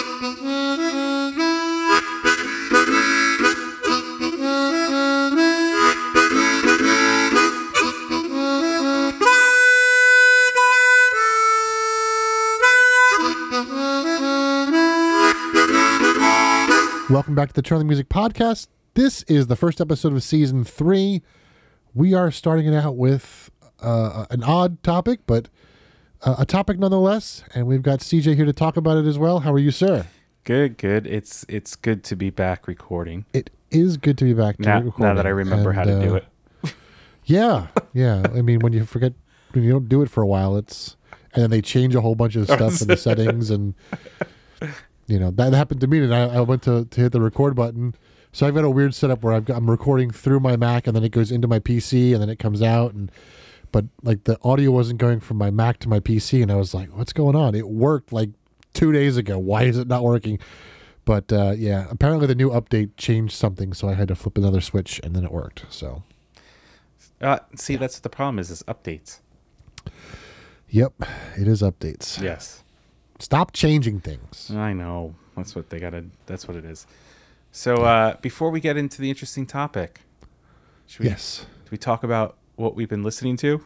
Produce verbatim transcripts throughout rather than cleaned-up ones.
Welcome back to the Turn on the Music podcast. This is the first episode of season three. We are starting it out with uh, an odd topic, but uh, a topic nonetheless. And we've got C J here to talk about it as well. How are you, sir? Good, good. It's it's good to be back recording. It is good to be back to now, recording. now that I remember and, how to uh, do it. Yeah, yeah. I mean, when you forget, when you don't do it for a while, it's and then they change a whole bunch of stuff in the settings, and you know that happened to me. And I, I went to, to hit the record button, so I've got a weird setup where I've got, I'm recording through my Mac, and then it goes into my P C, and then it comes out, and but like the audio wasn't going from my Mac to my P C, and I was like, "What's going on?" It worked like two days ago. Why is it not working? But uh, yeah, apparently the new update changed something, so I had to flip another switch, and then it worked. So. Uh, see, that's what the problem is, is updates. Yep, it is updates. Yes. Stop changing things. I know. That's what they gotta, that's what it is. So uh, before we get into the interesting topic, should we, yes. do we talk about what we've been listening to?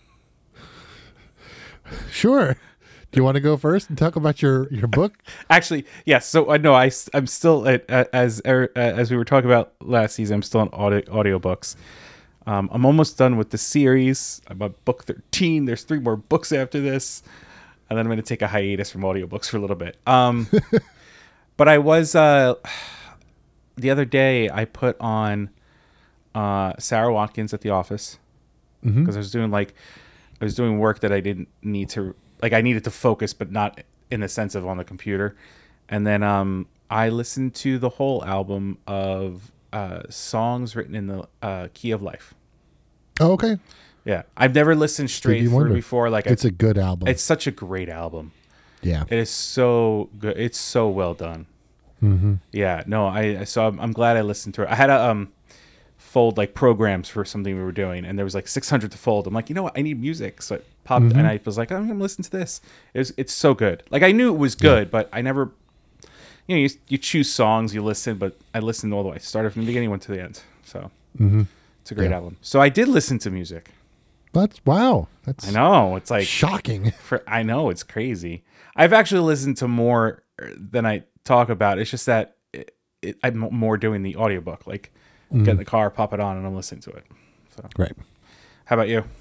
Sure. Do you want to go first and talk about your, your book? Actually, yes. So I uh, know I, I'm still, at, uh, as uh, as we were talking about last season, I'm still on audio audiobooks. Um, I'm almost done with the series. I'm on book thirteen. There's three more books after this. And then I'm going to take a hiatus from audiobooks for a little bit. Um, but I was, uh, the other day, I put on uh, Sarah Watkins at the office. Because mm-hmm. I was doing like, I was doing work that I didn't need to, like I needed to focus, but not in the sense of on the computer. And then um, I listened to the whole album of uh, songs written in the uh, key of life. Oh, okay. Yeah, I've never listened straight through wonder. before. Like, it's I, a good album. It's such a great album. Yeah, it is so good. It's so well done. Mm-hmm. Yeah, no, I so I'm, I'm glad I listened to it. I had to um fold like programs for something we were doing, and there was like six hundred to fold. I'm like, you know what? I need music, so I popped mm-hmm. and I was like, I'm gonna listen to this. It was, it's so good. Like I knew it was good, yeah. but I never. You know, you, you choose songs, you listen, but I listened all the way. Started from the beginning, went to the end. So mm-hmm. it's a great yeah. album. So I did listen to music. That's wow. That's I know. It's like shocking. For I know it's crazy. I've actually listened to more than I talk about. It's just that it, it, I'm more doing the audiobook. Like mm-hmm. get in the car, pop it on, and I'm listening to it. So right. How about you?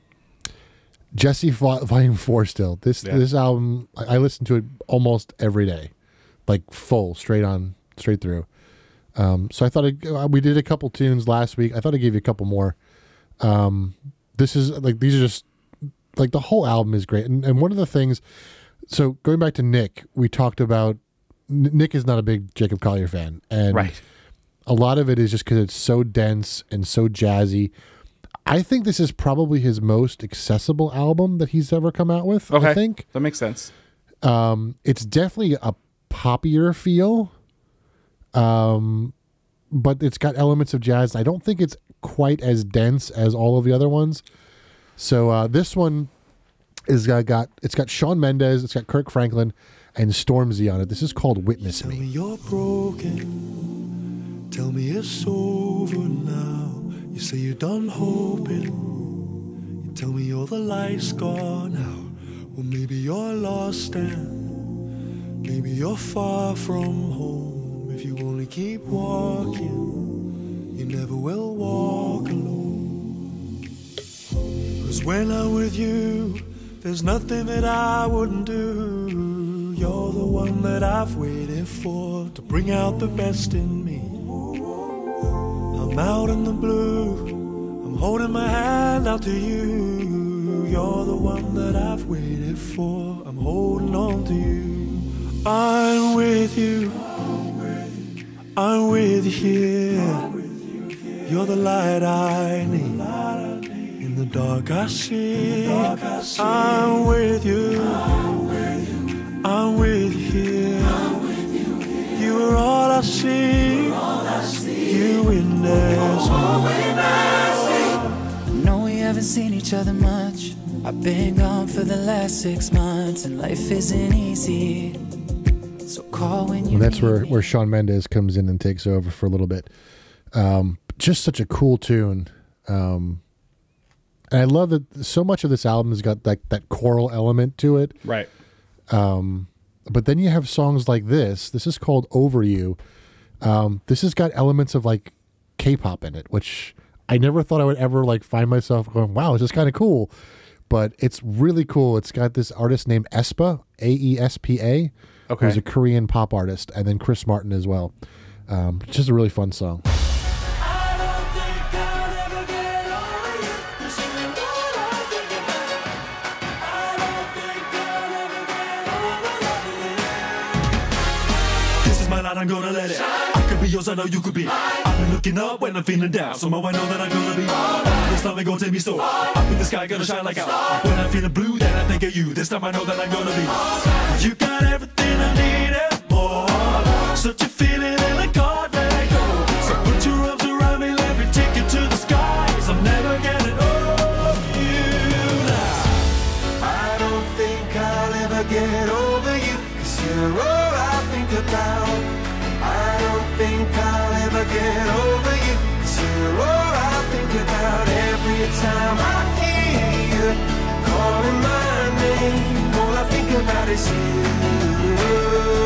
Jesse Volume Four. Still, this yeah. this album, I, I listen to it almost every day, like full, straight on, straight through. Um, so I thought I, we did a couple tunes last week. I thought I'd give you a couple more. Um, This is like, these are just like the whole album is great. And, and one of the things, so going back to Nick, we talked about, Nick is not a big Jacob Collier fan. And right. a lot of it is just because it's so dense and so jazzy. I think this is probably his most accessible album that he's ever come out with. Okay. I think. That makes sense. Um, it's definitely a poppier feel. Um, but it's got elements of jazz. I don't think it's quite as dense as all of the other ones. So uh, this one is uh, got it's got Shawn Mendes, it's got Kirk Franklin, and Stormzy on it. This is called "Witness Tell Me." me you're broken. Tell me it's over now. You say you're done hoping. You tell me all the light's gone out. Well, maybe you're lost and maybe you're far from home. If you only keep walking, you never will walk alone. 'Cause when I'm with you, there's nothing that I wouldn't do. You're the one that I've waited for to bring out the best in me. I'm out in the blue, I'm holding my hand out to you. You're the one that I've waited for, I'm holding on to you. I'm with you, I'm with you here. You're the light I need. In the dark I see. I'm with you, I'm with you here. You are all I see. You witness me. No, we haven't seen each other much. I've been gone for the last six months, and life isn't easy. So call when you Well, that's need where, me. where Shawn Mendes comes in and takes over for a little bit. Um, just such a cool tune. Um, and I love that so much of this album has got like that choral element to it. Right. Um, but then you have songs like this. This is called Over You. Um, this has got elements of like K-pop in it, which I never thought I would ever like find myself going, wow, this is kind of cool. But it's really cool. It's got this artist named aespa, A E S P A, Okay. who's a Korean pop artist, and then Chris Martin as well. Um, just a really fun song. This is my light, I'm gonna let it. I could be yours, I know you could be. I've been looking up when I'm feeling down. Somehow I know that I'm gonna be. This time it gonna take me so. Up in the sky, gonna shine like out. When I'm feeling blue, then I think of you. This time I know that I'm gonna be. You got everything I need and more. Such a feeling in a card let go. So put your arms around me, let me take you to the skies. I'm never getting over you now. I don't think I'll ever get over you. Cause you're all I think about. I don't think I'll ever get over you. Cause you're all I think about. Every time I hear you calling my name, all I think about is you.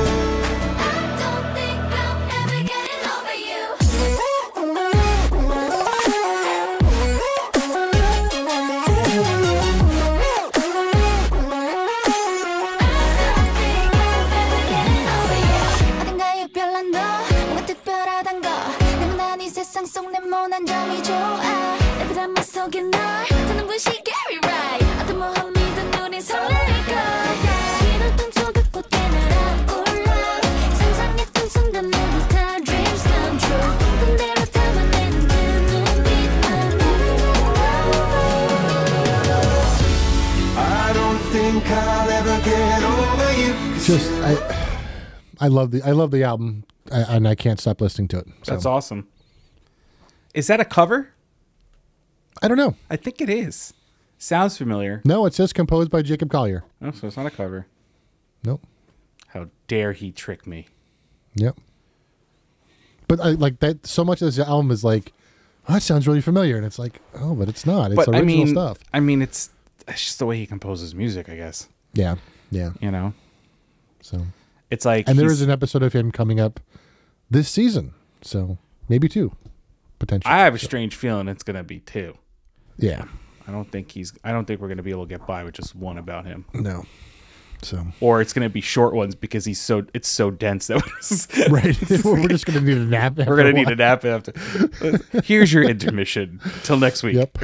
세상 속 네모난 점이 좋아 내 드라마 속에 널 더는 부시 Gary Right 어떤 모험이든 눈이 설렐 거야 길을 던져 그곳에 날아올라 상상했던 순간 모두 다 dreams come true 꿈대로 담아내는 그 눈빛만 I don't think I'll ever get over you. Just I, I love the I love the album, I, and I can't stop listening to it. So. That's awesome. Is that a cover? I don't know. I think it is. Sounds familiar. No, it says composed by Jacob Collier. Oh, so it's not a cover. Nope. How dare he trick me? Yep. But I like that. So much of this album is like, oh, that sounds really familiar, and it's like, oh, but it's not. It's But original I mean, stuff. I mean, it's, it's just the way he composes music, I guess. Yeah, yeah. You know, So, it's like, and there he's- is an episode of him coming up this season, so maybe two, potentially. I have a strange feeling it's gonna be two. Yeah. I don't think he's. I don't think we're gonna be able to get by with just one about him. No. So. Or it's gonna be short ones because he's so. It's so dense that Right. We're just gonna need a nap. we're gonna need a nap after. Here's your intermission. Till next week. Yep.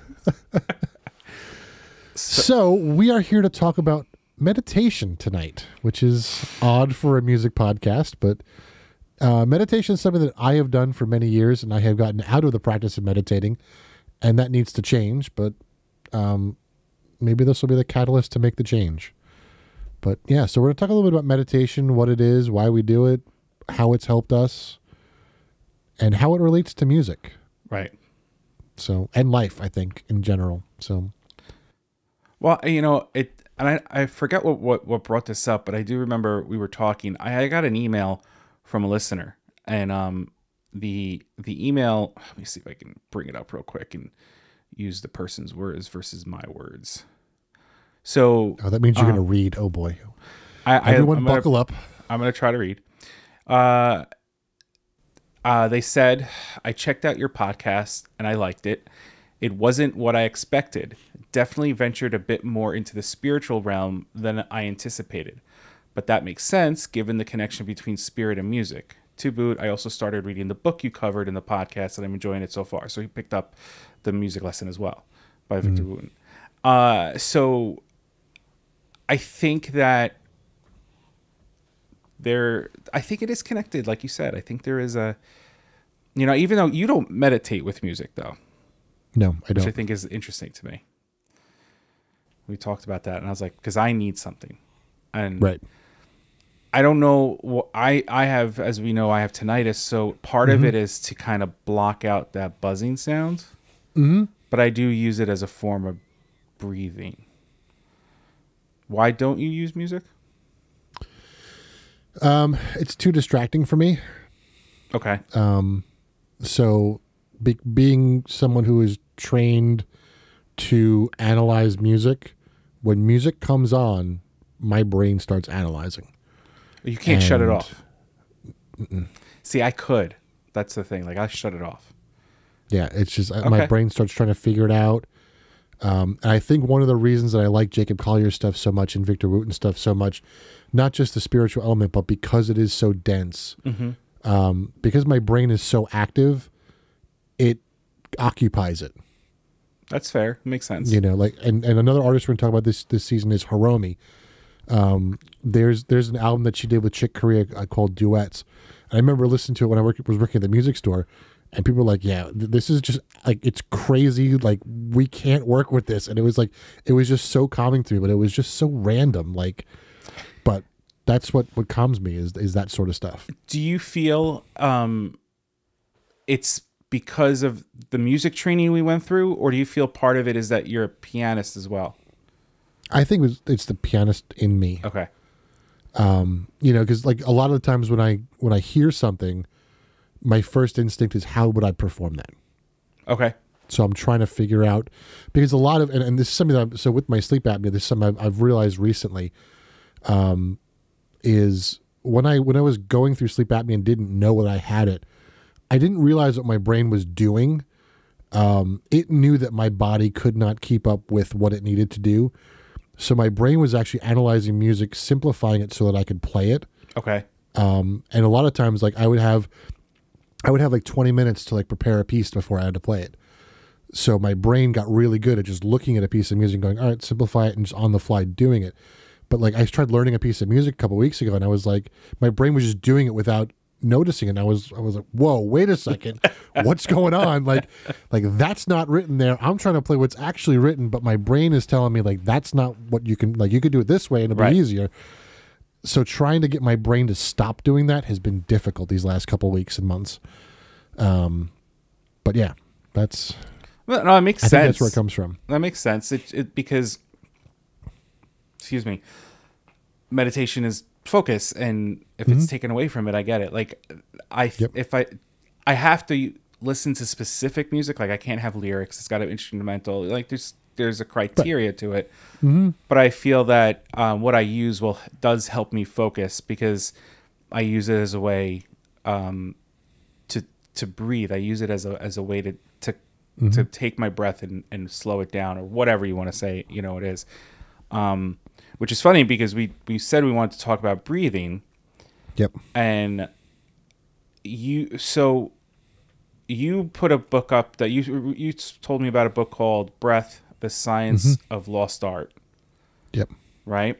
So we are here to talk about meditation tonight, which is odd for a music podcast, but uh, meditation is something that I have done for many years, and I have gotten out of the practice of meditating, and that needs to change. But um, maybe this will be the catalyst to make the change. But yeah, so we're going to talk a little bit about meditation, what it is, why we do it, how it's helped us, and how it relates to music. Right. So, and life, I think, in general. So, Well, you know, it, and I, I forget what, what, what brought this up, but I do remember we were talking. I, I got an email from a listener, and um, the the email. Let me see if I can bring it up real quick and use the person's words versus my words. So, oh, that means you're um, going to read. Oh boy, I, I, everyone, I'm gonna- buckle up. I'm going to try to read. Uh, uh, they said, I checked out your podcast and I liked it. It wasn't what I expected. Definitely ventured a bit more into the spiritual realm than I anticipated. But that makes sense given the connection between spirit and music. To boot, I also started reading the book you covered in the podcast and I'm enjoying it so far. So he picked up the music lesson as well by Victor Wooten. Uh, so I think that there, I think it is connected, like you said. I think there is a, you know, even though you don't meditate with music, though, No, I which don't. I think is interesting to me. We talked about that, and I was like, because I need something, and Right. I don't know. wh- I I have, as we know, I have tinnitus, so part of it is to kind of block out that buzzing sound. Mm-hmm. But I do use it as a form of breathing. Why don't you use music? Um, it's too distracting for me. Okay. Um, so be, being someone who is trained to analyze music, when music comes on, my brain starts analyzing. You can't shut it And- off. See, I could. That's the thing. Like, I shut it off. Yeah, it's just uh my Okay. brain starts trying to figure it out. Um, and I think one of the reasons that I like Jacob Collier's stuff so much and Victor Wooten's stuff so much, not just the spiritual element, but because it is so dense, Mm-hmm. um, because my brain is so active, it occupies it. That's fair. Makes sense. You know, like, and, and another artist we're going to talk about this this season is Hiromi. Um, there's there's an album that she did with Chick Corea uh, called Duets. And I remember listening to it when I worked, was working at the music store, and people were like, "Yeah, th- this is just like it's crazy. Like we can't work with this." And it was like it was just so calming to me, but it was just so random. Like, but that's what what calms me is is that sort of stuff. Do you feel um, it's because of the music training we went through, or do you feel part of it is that you're a pianist as well? I think it was, it's the pianist in me. Okay. Um, you know, because like a lot of the times when I when I hear something, my first instinct is how would I perform that? Okay. So I'm trying to figure out because a lot of and, and this is something that I'm, so with my sleep apnea, this is something I've, I've realized recently, um, is when I when I was going through sleep apnea and didn't know that I had it, I didn't realize what my brain was doing. Um, it knew that my body could not keep up with what it needed to do. So my brain was actually analyzing music, simplifying it so that I could play it. Okay. Um, and a lot of times, like I would have, I would have like twenty minutes to like prepare a piece before I had to play it. So my brain got really good at just looking at a piece of music and going, all right, simplify it and just on the fly doing it. But like I tried learning a piece of music a couple weeks ago and I was like, my brain was just doing it without noticing it. And I was, I was like, whoa, wait a second. What's going on? Like, like that's not written there. I'm trying to play what's actually written, but my brain is telling me like, that's not what you can, like you could do it this way and it'll Right. be easier. So trying to get my brain to stop doing that has been difficult these last couple of weeks and months. Um, but yeah, that's, Well, no, it makes I sense. think that's where it comes from. That makes sense. It, it because, excuse me, meditation is focus, and if it's taken away from it, I get it. Like, I Yep. if I I have to listen to specific music. Like, I can't have lyrics. It's got to be instrumental. Like, there's there's a criteria to it. Mm-hmm. But I feel that um, what I use will does help me focus because I use it as a way um, to to breathe. I use it as a as a way to to Mm-hmm. to take my breath and, and slow it down, or whatever you want to say, you know, it is. Um, which is funny because we, we said we wanted to talk about breathing, Yep. and you, so you put a book up that you, you told me about a book called Breath, the Science of Lost Art. Yep. Right.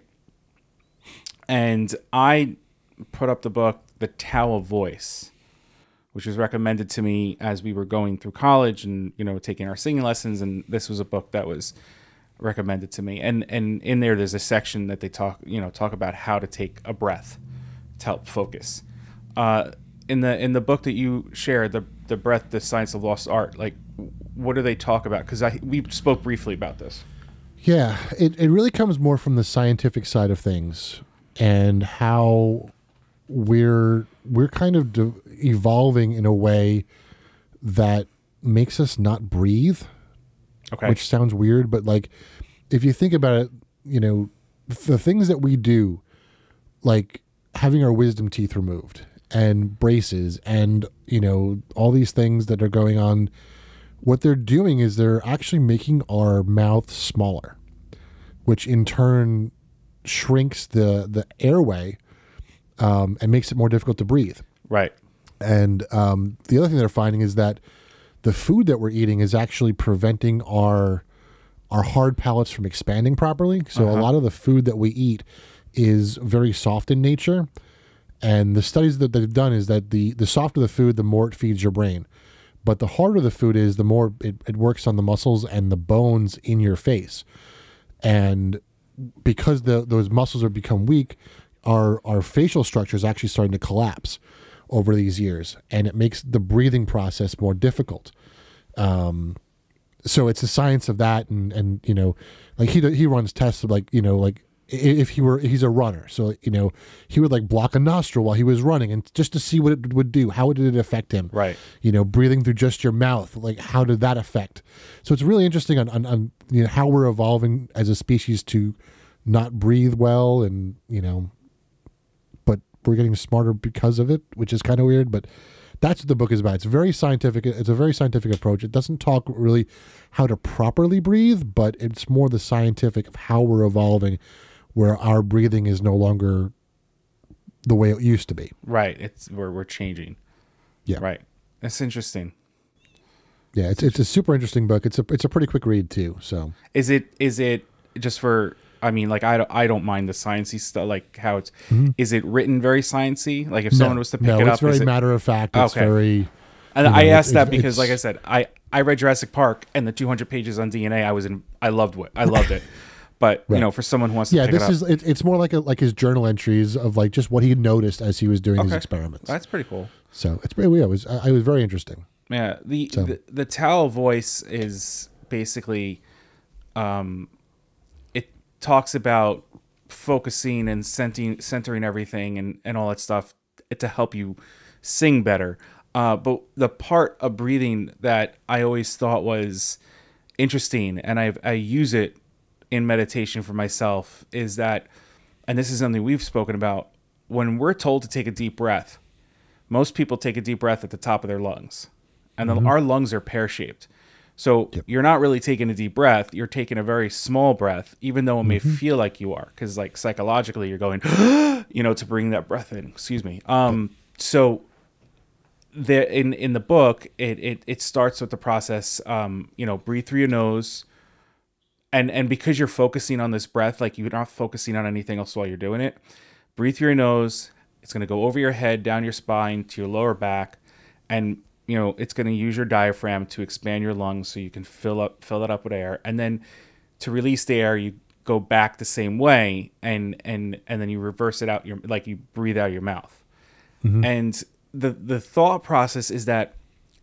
And I put up the book, The Tao of Voice, which was recommended to me as we were going through college and, you know, taking our singing lessons. And this was a book that was recommended to me. And, and in there, there's a section that they talk, you know, talk about how to take a breath to help focus. Uh, in the, in the book that you shared, the, the Breath, the Science of Lost Art, like, what do they talk about? Cause I, we spoke briefly about this. Yeah, it, it really comes more from the scientific side of things and how we're we're kind of de- evolving in a way that makes us not breathe. Okay. Which sounds weird, but like if you think about it, you know, the things that we do, like having our wisdom teeth removed and braces and, you know, all these things that are going on, what they're doing is they're actually making our mouth smaller, which in turn shrinks the the airway um, and makes it more difficult to breathe. Right. And um, the other thing they're finding is that the food that we're eating is actually preventing our our hard palates from expanding properly. So Uh-huh. a lot of the food that we eat is very soft in nature. And the studies that they've done is that the, the softer the food, the more it feeds your brain. But the harder the food is, the more it, it works on the muscles and the bones in your face. And because the those muscles have become weak, our our facial structure is actually starting to collapse over these years, and it makes the breathing process more difficult. Um, so it's the science of that, and and you know, like he he runs tests of like you know like if he were, he's a runner. So, you know, he would like block a nostril while he was running and just to see what it would do. How did it affect him? Right. You know, breathing through just your mouth, like how did that affect? So it's really interesting on, on, on you know, how we're evolving as a species to not breathe well and, you know, but we're getting smarter because of it, which is kind of weird, but that's what the book is about. It's very scientific. It's a very scientific approach. It doesn't talk really how to properly breathe, but it's more the scientific of how we're evolving, where our breathing is no longer the way it used to be. Right. It's where we're changing. Yeah. Right. That's interesting. Yeah, it's it's a super interesting book. It's a it's a pretty quick read too. So Is it is it just for? I mean, like I don't I don't mind the sciencey stuff, like how it's. Mm-hmm. Is it written very sciencey? Like if someone no, was to pick no, it up, it's very is it, matter of fact. It's okay. very. And you know, I asked it, that it, because, like I said, I, I read Jurassic Park and the two hundred pages on D N A. I was in. I loved it. I loved it. But right. you know, for someone who wants to yeah, pick this it up, is it, it's more like a, like his journal entries of like just what he noticed as he was doing okay. his experiments. That's pretty cool. So it's pretty. Yeah, it was. I, it was very interesting. Yeah. The, so. the the Tao of Voice is basically, um, it talks about focusing and centering, centering everything and, and all that stuff to help you sing better. Uh, but the part of breathing that I always thought was interesting, and I I use it in meditation for myself, is that, and this is something we've spoken about, when we're told to take a deep breath, most people take a deep breath at the top of their lungs, and mm-hmm. the, our lungs are pear-shaped. So yep. you're not really taking a deep breath. You're taking a very small breath, even though it may mm-hmm. feel like you are, because like psychologically you're going, you know, to bring that breath in. Excuse me. Um, yep. So there in in the book, it it it starts with the process. Um, you know, breathe through your nose, and and because you're focusing on this breath, like you're not focusing on anything else while you're doing it. Breathe through your nose. It's going to go over your head, down your spine to your lower back, and you know, it's going to use your diaphragm to expand your lungs so you can fill up, fill it up with air. And then to release the air, you go back the same way and, and, and then you reverse it out your, like you breathe out your mouth. Mm-hmm. And the, the thought process is that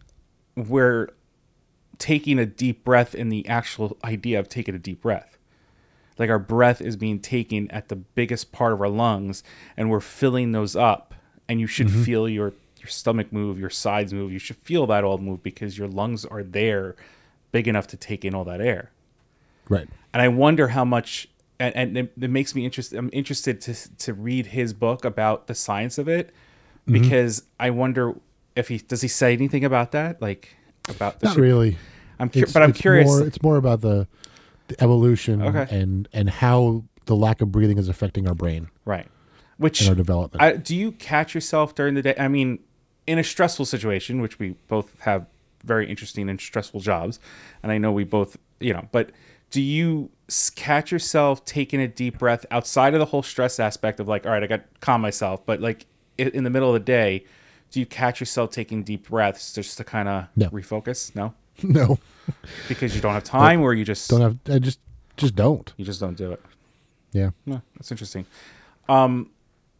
we're taking a deep breath in the actual idea of taking a deep breath. Like our breath is being taken at the biggest part of our lungs and we're filling those up, and you should mm-hmm. feel your your stomach move, your sides move. You should feel that all move because your lungs are there big enough to take in all that air. Right. And I wonder how much, and, and it, it makes me interested. I'm interested to, to read his book about the science of it, because mm-hmm. I wonder if he, does he say anything about that? Like about the Not really. I'm cu- but I'm it's curious. More, it's more about the, the evolution okay. and, and how the lack of breathing is affecting our brain. Right. Which, and our development. I, do you catch yourself during the day? I mean, in a stressful situation, which we both have very interesting and stressful jobs, and I know we both, you know, but do you catch yourself taking a deep breath outside of the whole stress aspect of like, all right, I got to calm myself, but like in the middle of the day, do you catch yourself taking deep breaths just to kind of no. refocus? No, no, because you don't have time, or you just don't have. I just just don't. You just don't do it. Yeah, no, that's interesting. Um,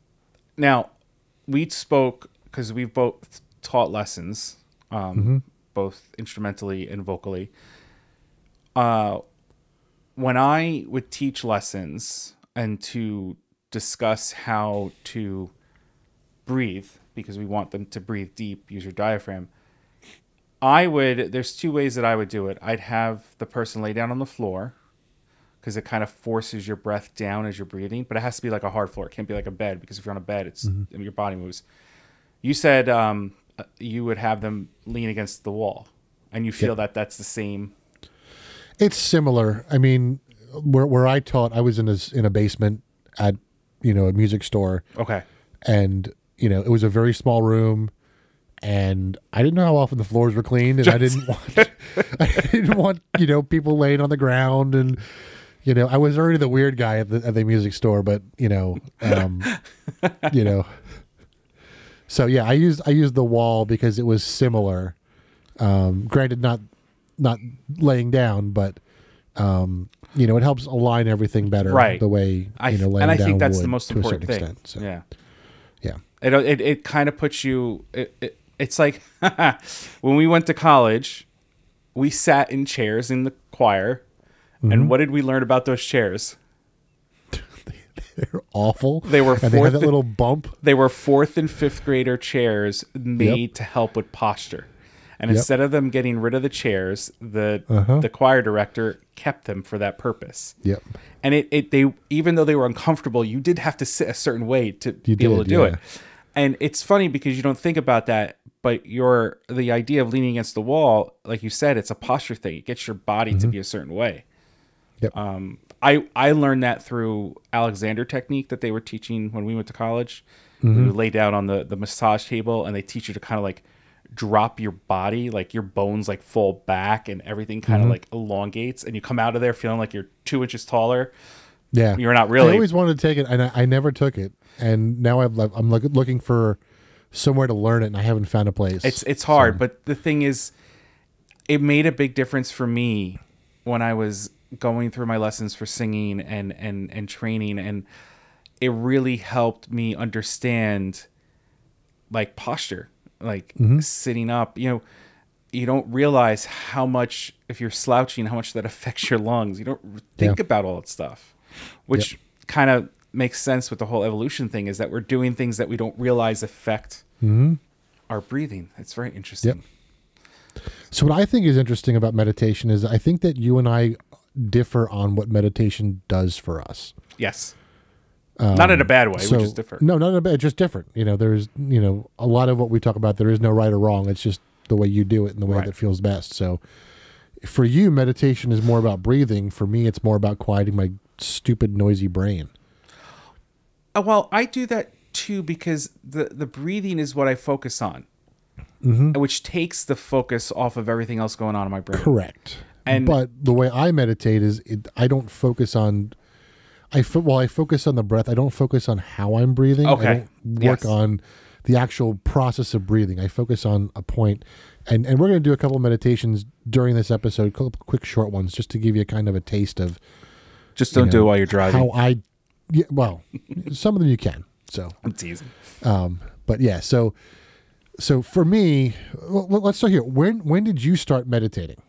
now we spoke. Because we've both taught lessons, um, mm-hmm. both instrumentally and vocally. Uh, when I would teach lessons and to discuss how to breathe, because we want them to breathe deep, use your diaphragm, I would, there's two ways that I would do it. I'd have the person lay down on the floor, because it kind of forces your breath down as you're breathing, but it has to be like a hard floor. It can't be like a bed, because if you're on a bed, it's mm-hmm. I mean, your body moves. You said um, you would have them lean against the wall, and you feel yep. that that's the same. It's similar. I mean, where where I taught, I was in a in a basement at you know a music store. Okay. And you know it was a very small room, and I didn't know how often the floors were cleaned, and I didn't want I didn't want you know people laying on the ground, and you know I was already the weird guy at the at the music store, but you know um, you know. So yeah, I used I used the wall because it was similar. Um, granted, not not laying down, but um, you know, it helps align everything better. Right. The way I, you know, laying and I down think that's would, the most to important a certain thing. Extent, so. Yeah, yeah. It it it kind of puts you. It, it, it's like when we went to college, we sat in chairs in the choir, mm-hmm. and what did we learn about those chairs? They're awful. They were and they fourth had that and- little bump. They were fourth and fifth grader chairs made Yep. to help with posture. And Yep. instead of them getting rid of the chairs, the Uh-huh. the choir director kept them for that purpose. Yep. And it, it they even though they were uncomfortable, you did have to sit a certain way to You be able did, to do yeah. it. And it's funny because you don't think about that, but your the idea of leaning against the wall, like you said, it's a posture thing. It gets your body to be a certain way. Yep. Um, I I learned that through Alexander technique that they were teaching when we went to college. Mm-hmm. We lay down on the the massage table, and they teach you to kind of like drop your body, like your bones like fall back, and everything kind of Mm-hmm. like elongates, and you come out of there feeling like you're two inches taller. Yeah. You're not really. I always wanted to take it, and I, I never took it. And now I've, like, I'm look, looking for somewhere to learn it, and I haven't found a place. It's it's hard, So, but the thing is, it made a big difference for me when I was going through my lessons for singing and and and training, and it really helped me understand like posture, like Mm-hmm. sitting up. You know, you don't realize how much, if you're slouching, how much that affects your lungs. You don't think Yeah. about all that stuff, which kind of makes sense with the whole evolution thing, is that we're doing things that we don't realize affect Mm-hmm. our breathing. It's very interesting. So what I think is interesting about meditation is I think that you and I differ on what meditation does for us. Yes. Not in a bad way. Um, So, we just differ. No, not in a bad, just different. You know, there's, you know, a lot of what we talk about, there is no right or wrong. It's just the way you do it and the way Right. that feels best. So for you, meditation is more about breathing. For me, it's more about quieting my stupid, noisy brain. Uh, well, I do that too because the, the breathing is what I focus on, Mm-hmm. which takes the focus off of everything else going on in my brain. Correct. And- but the way I meditate is it, I don't focus on, I fo- well, I focus on the breath. I don't focus on how I'm breathing. Okay. I don't work Yes. on the actual process of breathing. I focus on a point. And, and we're going to do a couple meditations during this episode, a couple quick short ones, just to give you kind of a taste of Just don't you do know, it while you're driving. how I, yeah, well, some of them you can. So, I'm teasing. um, but yeah, so, so for me, well, let's start here. When, when did you start meditating?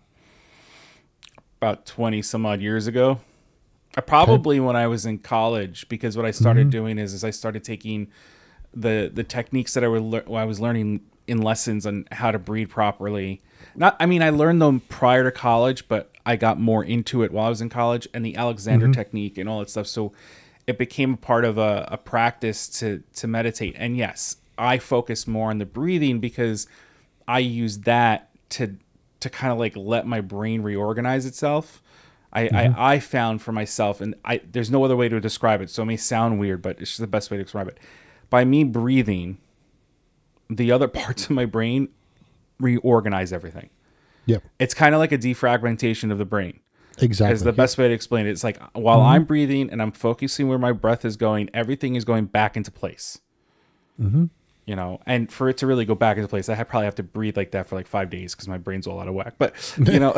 About twenty some odd years ago. I probably when I was in college, because what I started Mm-hmm. doing is, is I started taking the the techniques that I were lear- I was learning in lessons on how to breathe properly. Not, I mean, I learned them prior to college, but I got more into it while I was in college, and the Alexander Mm-hmm. technique and all that stuff. So it became a part of a, a practice to to meditate. And yes, I focus more on the breathing because I use that to to kind of like let my brain reorganize itself. I, I, I found for myself, and I there's no other way to describe it, so it may sound weird, but it's just the best way to describe it. By me breathing, the other parts of my brain reorganize everything. Yep. It's kind of like a defragmentation of the brain. Exactly. Is the best way to explain it. It's like while I'm breathing and I'm focusing where my breath is going, everything is going back into place. Mm-hmm. You know, and for it to really go back into place, I had probably have to breathe like that for like five days because my brain's all out of whack. But you know,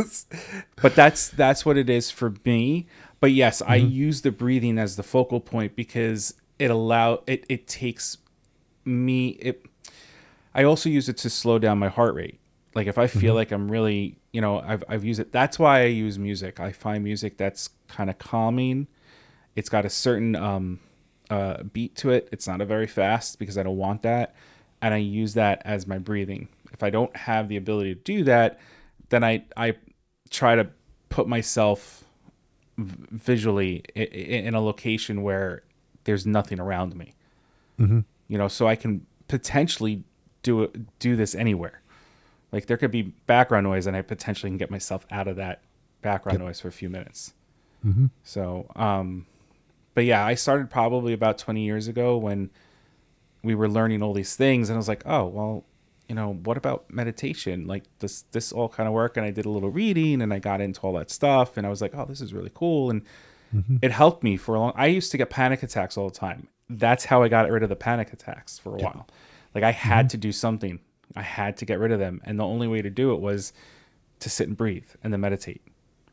but that's that's what it is for me. But yes, I use the breathing as the focal point because it allow it. It takes me. It. I also use it to slow down my heart rate. Like if I feel like I'm really, you know, I've I've used it. That's why I use music. I find music that's kind of calming. It's got a certain um, uh, beat to it. It's not a very fast because I don't want that, and I use that as my breathing. If I don't have the ability to do that, then I I try to put myself v- visually in, in a location where there's nothing around me. Mm-hmm. You know, so I can potentially do it, do this anywhere. Like there could be background noise, and I potentially can get myself out of that background Yep. noise for a few minutes. Mm-hmm. So, um, but yeah, I started probably about twenty years ago when we were learning all these things, and I was like, oh, well, you know, what about meditation? Like this, this all kind of work. And I did a little reading, and I got into all that stuff, and I was like, oh, this is really cool. And Mm-hmm. it helped me for a long. I used to get panic attacks all the time. That's how I got rid of the panic attacks for a Yep. while. Like I had to do something. I had to get rid of them, and the only way to do it was to sit and breathe and then meditate.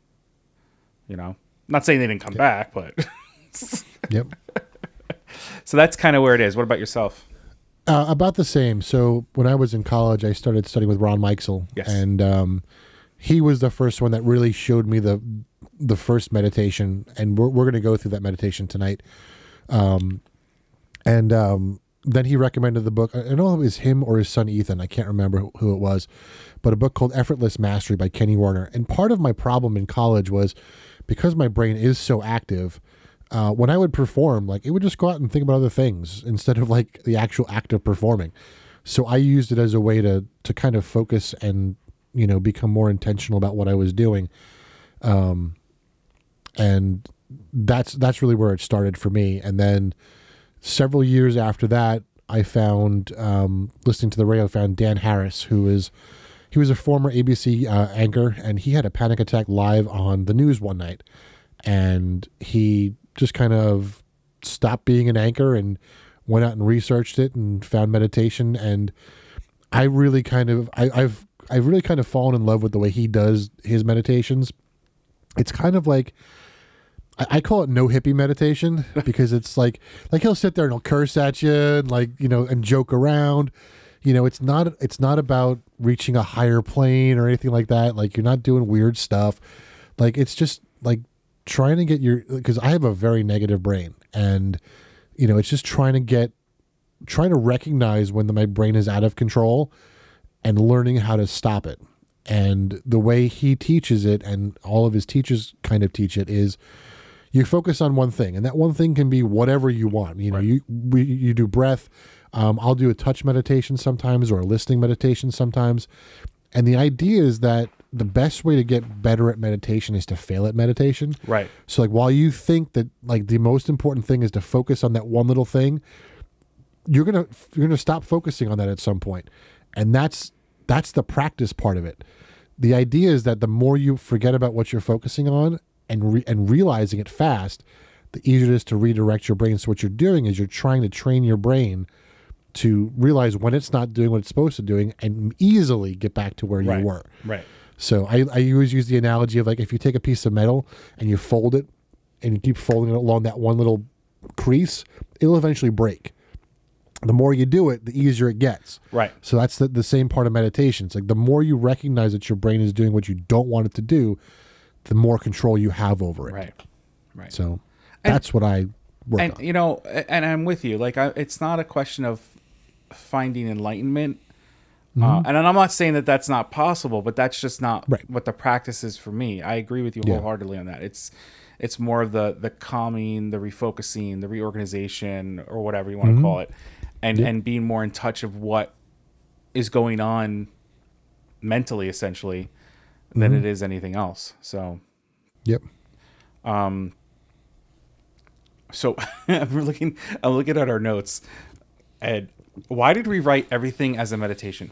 You know, not saying they didn't come back, but Yep. so that's kind of where it is. What about yourself? Uh, about the same. So when I was in college, I started studying with Ron Meixel, Yes. and um, he was the first one that really showed me the the first meditation, and we're we're going to go through that meditation tonight. Um, and um, then he recommended the book. I don't know if it was him or his son Ethan. I can't remember who, who it was, but a book called Effortless Mastery by Kenny Werner. And part of my problem in college was because my brain is so active. Uh, when I would perform, like it would just go out and think about other things instead of like the actual act of performing. So I used it as a way to to kind of focus and, you know, become more intentional about what I was doing. Um, and that's that's really where it started for me. And then several years after that, I found um, listening to the radio, I found Dan Harris, who is he was a former A B C uh, anchor, and he had a panic attack live on the news one night, and he just kind of stopped being an anchor and went out and researched it and found meditation. And I really kind of, I, I've, I've really kind of fallen in love with the way he does his meditations. It's kind of like, I, I call it no hippie meditation because it's like, like he'll sit there and he'll curse at you and like, you know, and joke around. You know, it's not, it's not about reaching a higher plane or anything like that. Like you're not doing weird stuff. Like, it's just like, trying to get your, because I have a very negative brain, and you know, it's just trying to get, trying to recognize when the, my brain is out of control and learning how to stop it. And the way he teaches it, and all of his teachers kind of teach it, is you focus on one thing, and that one thing can be whatever you want. You know, right. you we, you do breath. Um, I'll do a touch meditation sometimes, or a listening meditation sometimes. And the idea is that the best way to get better at meditation is to fail at meditation. Right. So like while you think that like the most important thing is to focus on that one little thing, you're going to you're going to stop focusing on that at some point. And that's that's the practice part of it. The idea is that the more you forget about what you're focusing on and re- and realizing it fast, the easier it is to redirect your brain. So what you're doing is you're trying to train your brain to realize when it's not doing what it's supposed to doing and easily get back to where right. you were. Right. So I, I always use the analogy of like if you take a piece of metal and you fold it and you keep folding it along that one little crease, it'll eventually break. The more you do it, the easier it gets. Right. So that's the, the same part of meditation. It's like the more you recognize that your brain is doing what you don't want it to do, the more control you have over it. Right. Right. So and, that's what I work and, on. You know, and I'm with you. Like, I, it's not a question of finding enlightenment. Mm-hmm. Uh, and I'm not saying that that's not possible, but that's just not right. what the practice is for me. I agree with you yeah. wholeheartedly on that. It's it's more of the the calming, the refocusing, the reorganization, or whatever you want mm-hmm. to call it, and yeah. and being more in touch of what is going on mentally, essentially, than mm-hmm. it is anything else. So, yep. Um. So I'm looking. I'm looking at our notes, and why did we write everything as a meditation?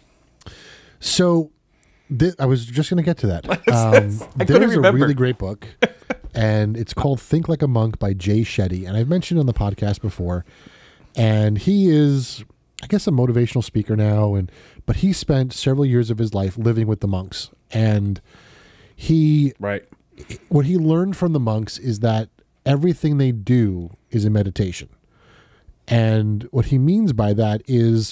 So th- I was just going to get to that. Um, I there's a remember. really great book, and it's called Think Like a Monk by Jay Shetty. And I've mentioned it on the podcast before. And he is, I guess, a motivational speaker now. And but he spent several years of his life living with the monks. And he, right. what he learned from the monks is that everything they do is a meditation. And what he means by that is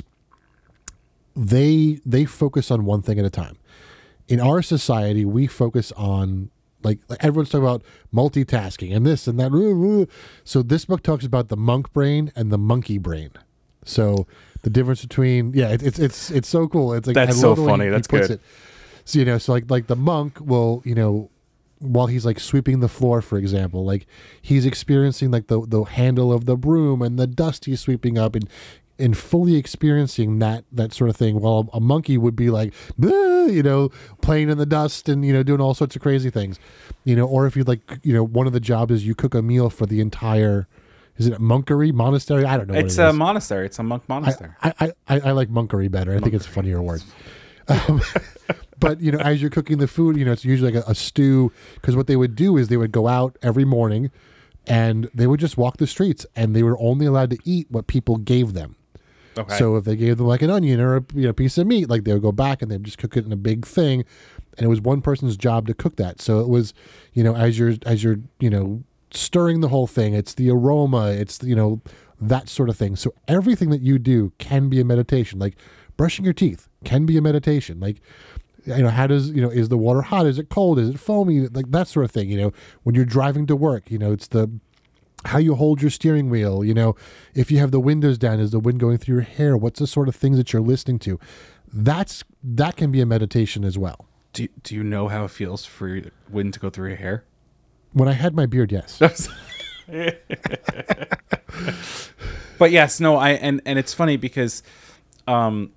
they they focus on one thing at a time. In our society, we focus on, like, like everyone's talking about multitasking and this and that. So this book talks about the monk brain and the monkey brain. So the difference between, yeah, it, it's it's it's so cool. It's like, that's I so love the way funny. he That's puts good. It. So, you know, so like like the monk will, you know, while he's like sweeping the floor, for example, like he's experiencing like the, the handle of the broom and the dust he's sweeping up and, and fully experiencing that, that sort of thing. While a monkey would be like, you know, playing in the dust and, you know, doing all sorts of crazy things, you know, or if you like, you know, one of the jobs is you cook a meal for the entire, is it a monkery monastery? I don't know. It's what it a is. monastery. It's a monk monastery. I, I, I, I like monkery better. I monkery. think it's a funnier word. Um, but, you know, as you're cooking the food, you know, it's usually like a, a stew, because what they would do is they would go out every morning and they would just walk the streets, and they were only allowed to eat what people gave them. Okay. So if they gave them like an onion or a you know, piece of meat, like they would go back and they'd just cook it in a big thing. And it was one person's job to cook that. So it was, you know, as you're, as you're, you know, stirring the whole thing, it's the aroma, it's, you know, that sort of thing. So everything that you do can be a meditation. Like brushing your teeth can be a meditation. Like, you know, how does, you know, is the water hot? Is it cold? Is it foamy? Like that sort of thing. You know, when you're driving to work, you know, it's the, how you hold your steering wheel. You know, if you have the windows down, is the wind going through your hair? What's the sort of things that you're listening to? That's that can be a meditation as well. Do Do you know how it feels for your wind to go through your hair? When I had my beard, yes. But yes, no, I and and it's funny because, um,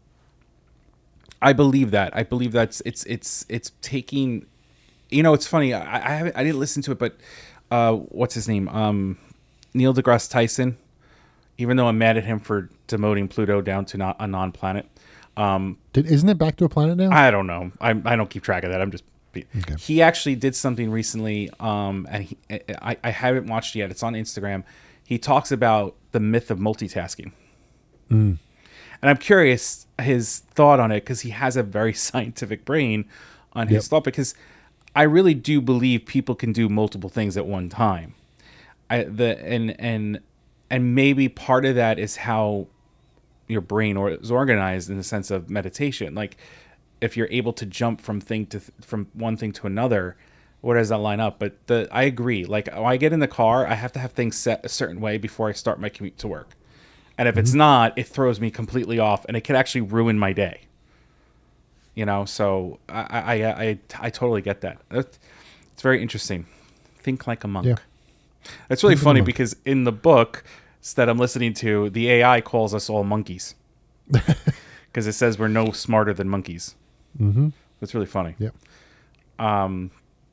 I believe that I believe that's it's it's it's taking, you know, it's funny. I I, haven't, I didn't listen to it, but uh, what's his name? Um, Neil deGrasse Tyson. Even though I'm mad at him for demoting Pluto down to not a non-planet. Um, Did, isn't it back to a planet now? I don't know. I I don't keep track of that. I'm just. Okay. He actually did something recently, um, and he, I, I haven't watched it yet. It's on Instagram. He talks about the myth of multitasking. Mm. And I'm curious his thought on it because he has a very scientific brain on his yep. thought, because I really do believe people can do multiple things at one time. I, the and and and maybe part of that is how your brain or is organized in the sense of meditation. Like, if you're able to jump from thing to th- from one thing to another, where does that line up? But the I agree. Like, when I get in the car, I have to have things set a certain way before I start my commute to work. And if mm-hmm. it's not, it throws me completely off, and it could actually ruin my day. You know, so I I I, I, I totally get that. It's very interesting. Think like a monk. Yeah. It's really Think funny like because in the book that I'm listening to, the A I calls us all monkeys because it says we're no smarter than monkeys. Mm-hmm. That's really funny. Yeah. Um.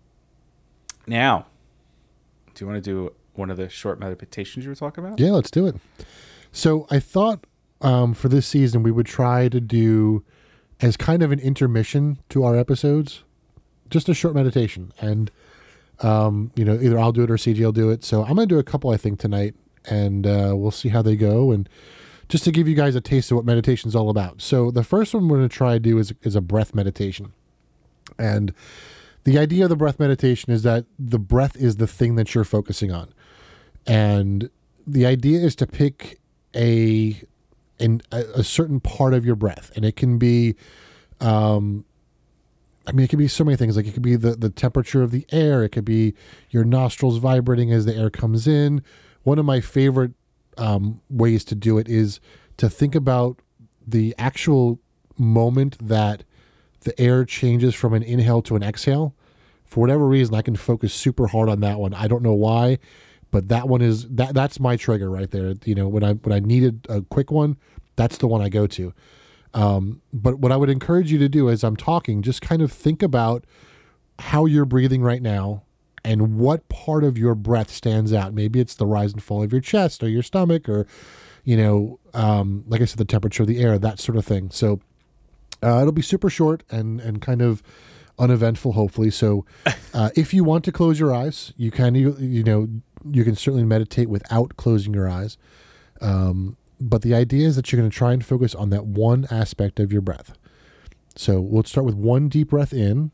Now, do you want to do one of the short meditations you were talking about? Yeah, let's do it. So I thought um, for this season we would try to do, as kind of an intermission to our episodes, just a short meditation. And, um, you know, either I'll do it or C G will do it. So I'm going to do a couple, I think, tonight, and uh, we'll see how they go. And just to give you guys a taste of what meditation is all about. So the first one we're going to try to do is, is a breath meditation. And the idea of the breath meditation is that the breath is the thing that you're focusing on. And the idea is to pick a, an, a, a certain part of your breath. And it can be, um, I mean, it could be so many things. Like, it could be the, the temperature of the air. It could be your nostrils vibrating as the air comes in. One of my favorite Um, ways to do it is to think about the actual moment that the air changes from an inhale to an exhale. For whatever reason, I can focus super hard on that one. I don't know why, but that one is that that's my trigger right there. You know, when I when I needed a quick one, that's the one I go to. Um, but what I would encourage you to do as I'm talking, just kind of think about how you're breathing right now. And what part of your breath stands out? Maybe it's the rise and fall of your chest or your stomach, or, you know, um, like I said, the temperature of the air, that sort of thing. So uh, it'll be super short and, and kind of uneventful, hopefully. So uh, if you want to close your eyes, you can, you, you know, you can certainly meditate without closing your eyes. Um, but the idea is that you're going to try and focus on that one aspect of your breath. So we'll start with one deep breath in,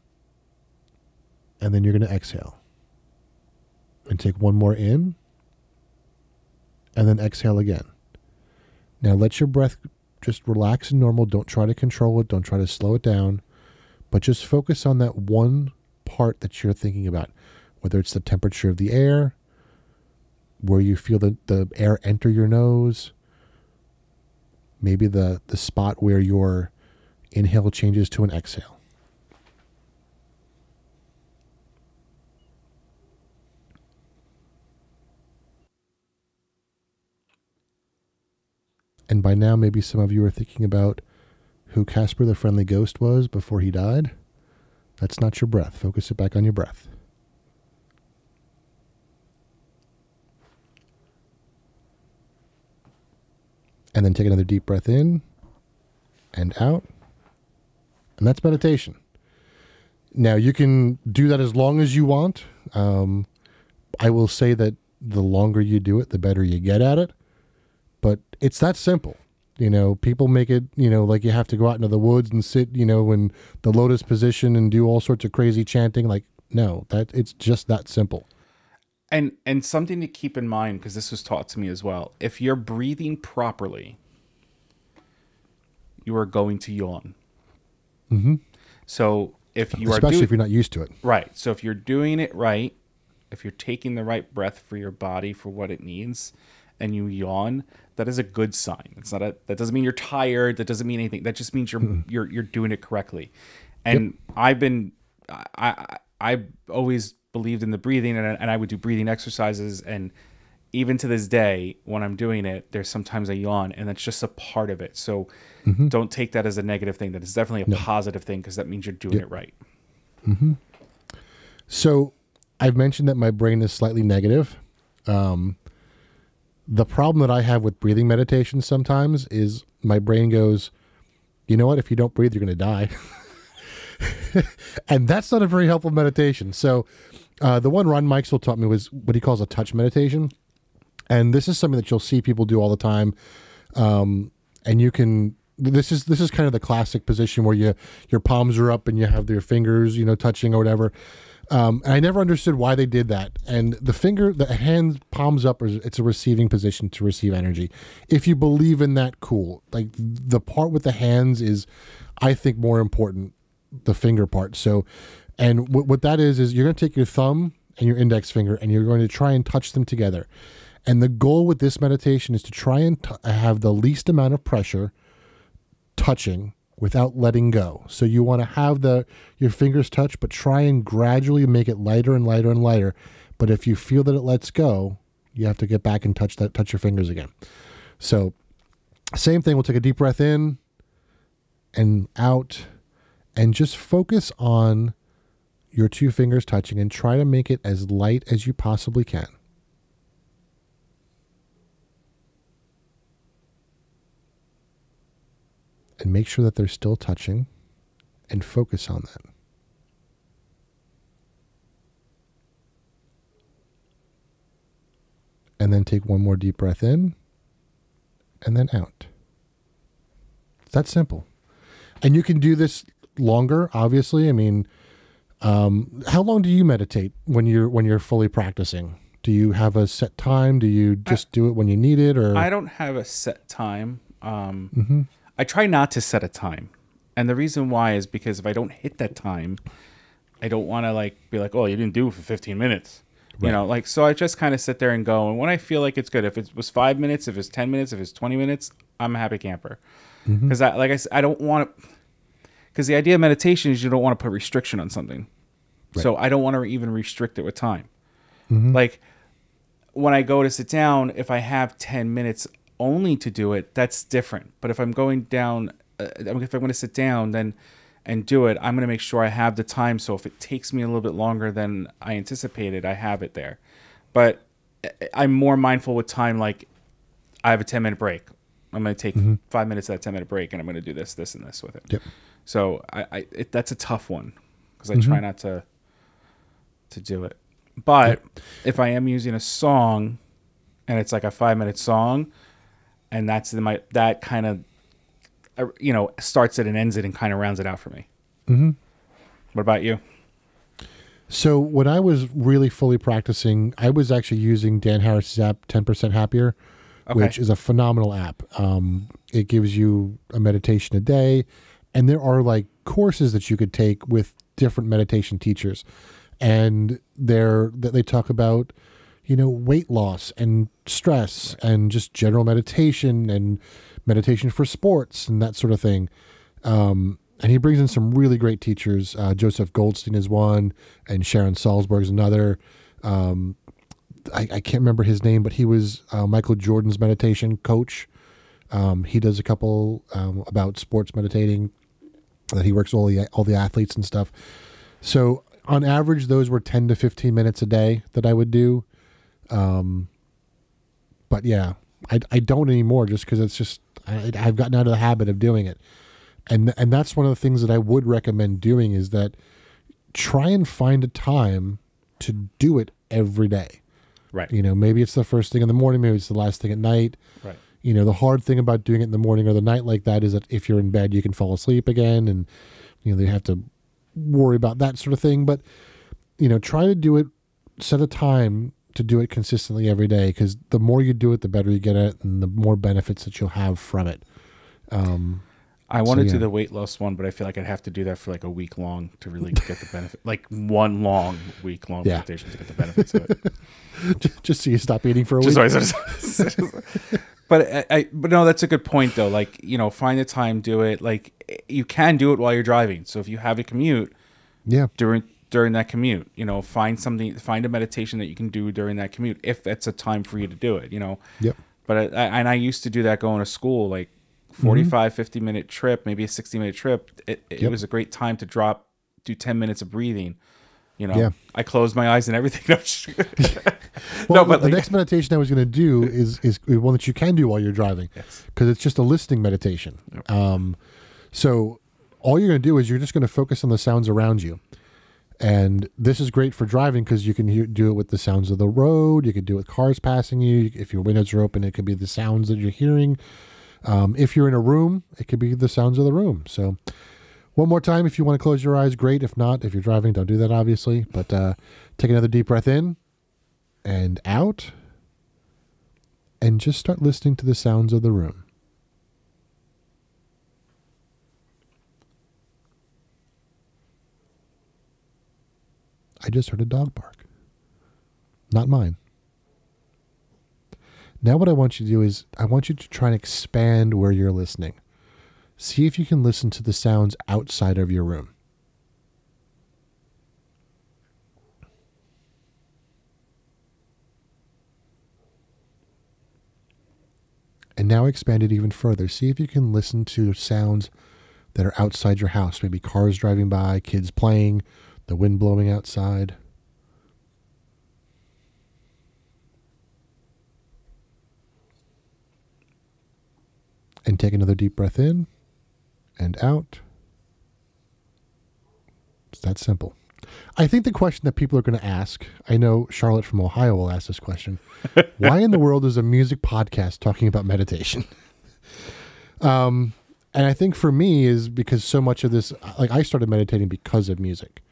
and then you're going to exhale. And take one more in, and then exhale again. Now let your breath just relax and normal. Don't try to control it. Don't try to slow it down. But just focus on that one part that you're thinking about, whether it's the temperature of the air, where you feel the, the air enter your nose, maybe the, the spot where your inhale changes to an exhale. And by now, maybe some of you are thinking about who Casper the Friendly Ghost was before he died. That's not your breath. Focus it back on your breath. And then take another deep breath in and out. And that's meditation. Now, you can do that as long as you want. Um, I will say that the longer you do it, the better you get at it. But it's that simple. You know, people make it, you know, like you have to go out into the woods and sit, you know, in the lotus position and do all sorts of crazy chanting. Like, no, that it's just that simple. And and something to keep in mind, because this was taught to me as well. If you're breathing properly, you are going to yawn. Mm-hmm. So if you Especially are doing, if you're not used to it. Right. So if you're doing it right, if you're taking the right breath for your body for what it needs, and you yawn, that is a good sign. It's not a. That doesn't mean you're tired. That doesn't mean anything. That just means you're mm. you're you're doing it correctly. And yep. I've been, I I I've always believed in the breathing, and and I would do breathing exercises, and even to this day, when I'm doing it, there's sometimes a yawn, and that's just a part of it. So mm-hmm. don't take that as a negative thing. That is definitely a no. positive thing, because that means you're doing yep. it right. Mm-hmm. So I've mentioned that my brain is slightly negative. Um, the problem that I have with breathing meditation sometimes is my brain goes, you know what? If you don't breathe, you're going to die. And that's not a very helpful meditation. So uh, the one Ron Mikesell taught me was what he calls a touch meditation. And this is something that you'll see people do all the time. Um, and you can, this is, this is kind of the classic position where you, your palms are up and you have your fingers, you know, touching or whatever. Um, and I never understood why they did that. And the finger, the hand palms up, it's a receiving position to receive energy. If you believe in that, cool. Like the part with the hands is, I think, more important, the finger part. So, and what, what that is, is you're going to take your thumb and your index finger and you're going to try and touch them together. And the goal with this meditation is to try and t- have the least amount of pressure touching without letting go. So you want to have the your fingers touch, but try and gradually make it lighter and lighter and lighter. But if you feel that it lets go, you have to get back and touch that, touch your fingers again. So same thing, we'll take a deep breath in and out and just focus on your two fingers touching and try to make it as light as you possibly can. And make sure that they're still touching and focus on that. And then take one more deep breath in and then out. It's that simple. And you can do this longer, obviously. I mean, um, how long do you meditate when you're when you're fully practicing? Do you have a set time? Do you just I, do it when you need it? Or I don't have a set time. Um, mm-hmm. I try not to set a time. And the reason why is because if I don't hit that time, I don't want to like be like, oh, you didn't do it for fifteen minutes. Right. You know, like, so I just kind of sit there and go. And when I feel like it's good, if it was five minutes, if it's ten minutes, if it's twenty minutes, I'm a happy camper. Because mm-hmm. I, like I said, I don't want to, because the idea of meditation is you don't want to put restriction on something. Right. So I don't want to even restrict it with time. Mm-hmm. Like when I go to sit down, if I have ten minutes only to do it, that's different. But if I'm going down, uh, if I'm going to sit down then and do it, I'm going to make sure I have the time. So if it takes me a little bit longer than I anticipated, I have it there. But I'm more mindful with time. Like I have a ten minute break. I'm going to take mm-hmm. five minutes of that ten minute break and I'm going to do this, this, and this with it. Yep. So I, I it, that's a tough one because I mm-hmm. try not to, to do it. But yep. if I am using a song and it's like a five minute song, and that's the, my that kind of, uh, you know, starts it and ends it and kind of rounds it out for me. Mm-hmm. What about you? So when I was really fully practicing, I was actually using Dan Harris's app, ten percent Happier, okay. which is a phenomenal app. Um, it gives you a meditation a day, and there are like courses that you could take with different meditation teachers, and they're that they talk about, you know, weight loss and stress right. and just general meditation and meditation for sports and that sort of thing. Um, and he brings in some really great teachers. Uh, Joseph Goldstein is one, and Sharon Salzberg is another. Um, I, I can't remember his name, but he was uh, Michael Jordan's meditation coach. Um, he does a couple um, about sports meditating that he works with all the all the athletes and stuff. So on average, those were ten to fifteen minutes a day that I would do. Um, but yeah, I, I don't anymore just because it's just, I, I've gotten out of the habit of doing it. And, and that's one of the things that I would recommend doing is that try and find a time to do it every day. Right. You know, maybe it's the first thing in the morning, maybe it's the last thing at night. Right. You know, the hard thing about doing it in the morning or the night like that is that if you're in bed, you can fall asleep again and, you know, they have to worry about that sort of thing. But, you know, try to do it, set a time to do it consistently every day, because the more you do it, the better you get at it and the more benefits that you'll have from it. Um, I want to yeah. do the weight loss one, but I feel like I'd have to do that for like a week long to really get the benefit. Like one long week long Yeah. meditation to get the benefits of it. just, just so you stop eating for a Just week. always- but I, I, but no, that's a good point though. Like, you know, find the time, do it. Like, you can do it while you're driving. So if you have a commute, Yeah. during during that commute, you know, find something, find a meditation that you can do during that commute if it's a time for you to do it. You know. Yep. But I, I, and I used to do that going to school, like forty-five, fifty minute trip, maybe a sixty minute trip. It, it Yep. was a great time to drop, do ten minutes of breathing. You know, Yeah. I closed my eyes and everything. No, Well, no, but the like, next meditation I was going to do is is one that you can do while you're driving, Yes. because it's just a listening meditation. Um, so all you're going to do is you're just going to focus on the sounds around you, and this is great for driving because you can hear, do it with the sounds of the road. You can do it with cars passing you. If your windows are open, it could be the sounds that you're hearing. Um, if you're in a room, it could be the sounds of the room. So one more time, if you want to close your eyes, great. If not, if you're driving, don't do that, obviously. But uh, take another deep breath in and out, and just start listening to the sounds of the room. I just heard a dog bark. Not mine. Now what I want you to do is I want you to try and expand where you're listening. See if you can listen to the sounds outside of your room. And now expand it even further. See if you can listen to sounds that are outside your house. Maybe cars driving by, kids playing, the wind blowing outside. And take another deep breath in and out. It's that simple. I think the question that people are going to ask, I know Charlotte from Ohio will ask this question. Why in the world is a music podcast talking about meditation? um, and I think for me is because so much of this, like I started meditating because of music.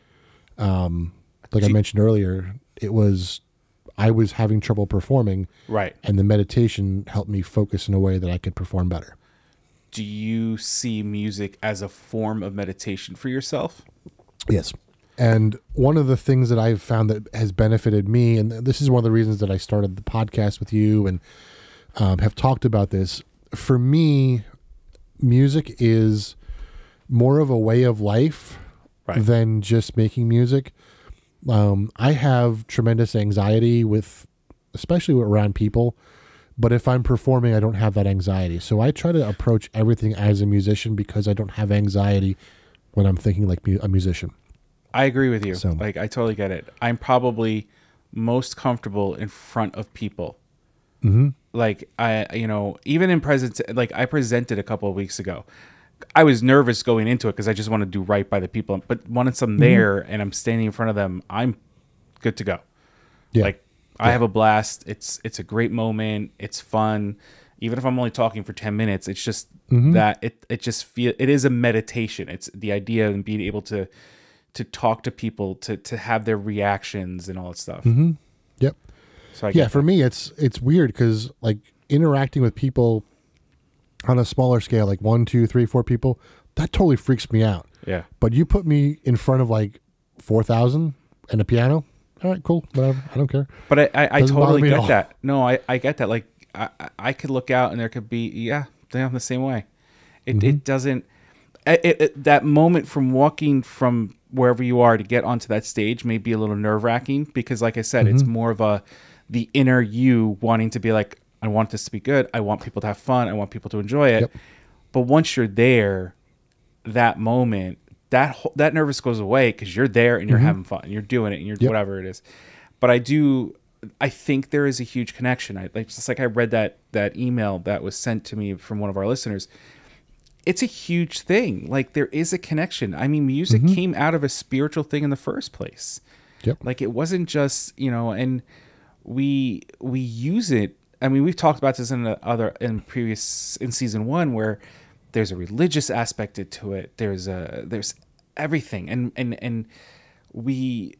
Um, like I mentioned earlier, it was, I was having trouble performing. right. And the meditation helped me focus in a way that I could perform better. Do you see music as a form of meditation for yourself? Yes. And one of the things that I've found that has benefited me, and this is one of the reasons that I started the podcast with you and um, have talked about this, for me, music is more of a way of life Right. than just making music. Um, I have tremendous anxiety with, especially around people, but if I'm performing, I don't have that anxiety. So I try to approach everything as a musician because I don't have anxiety when I'm thinking like mu- a musician. I agree with you. So- Like, I totally get it. I'm probably most comfortable in front of people. Mm-hmm. Like, I, you know, even in presence, like I presented a couple of weeks ago. I was nervous going into it because I just want to do right by the people. But once I'm there and I'm standing in front of them, I'm good to go. Yeah. Like, I have a blast. It's it's a great moment. It's fun. Even if I'm only talking for ten minutes, it's just that it it just feel it is a meditation. It's the idea of being able to to talk to people, to to have their reactions and all that stuff. Mm-hmm. Yep. So I Yeah, get for me, it's it's weird because like interacting with people on a smaller scale, like one, two, three, four people, that totally freaks me out. yeah. But you put me in front of like four thousand and a piano, all right, cool, whatever, I don't care. But I, I, I Doesn't bother totally me at get all. that. No, I, I get that. Like I, I- I could look out and there could be, yeah, they're the same way. It Mm-hmm. it doesn't, it, it, it- that moment from walking from wherever you are to get onto that stage may be a little nerve wracking because like I said, it's Mm-hmm. more of a, the inner you wanting to be like, I want this to be good. I want people to have fun. I want people to enjoy it. Yep. But once you're there, that moment, that whole, that nervous goes away because you're there and you're having fun and you're doing it and you're Yep. whatever it is. But I do, I think there is a huge connection. I like just like I read that that email that was sent to me from one of our listeners. It's a huge thing. Like there is a connection. I mean, music came out of a spiritual thing in the first place. Yep. Like it wasn't just, you know, and we we use it. I mean, we've talked about this in the other in previous in season one where there's a religious aspect to it. There's a there's everything, and and and we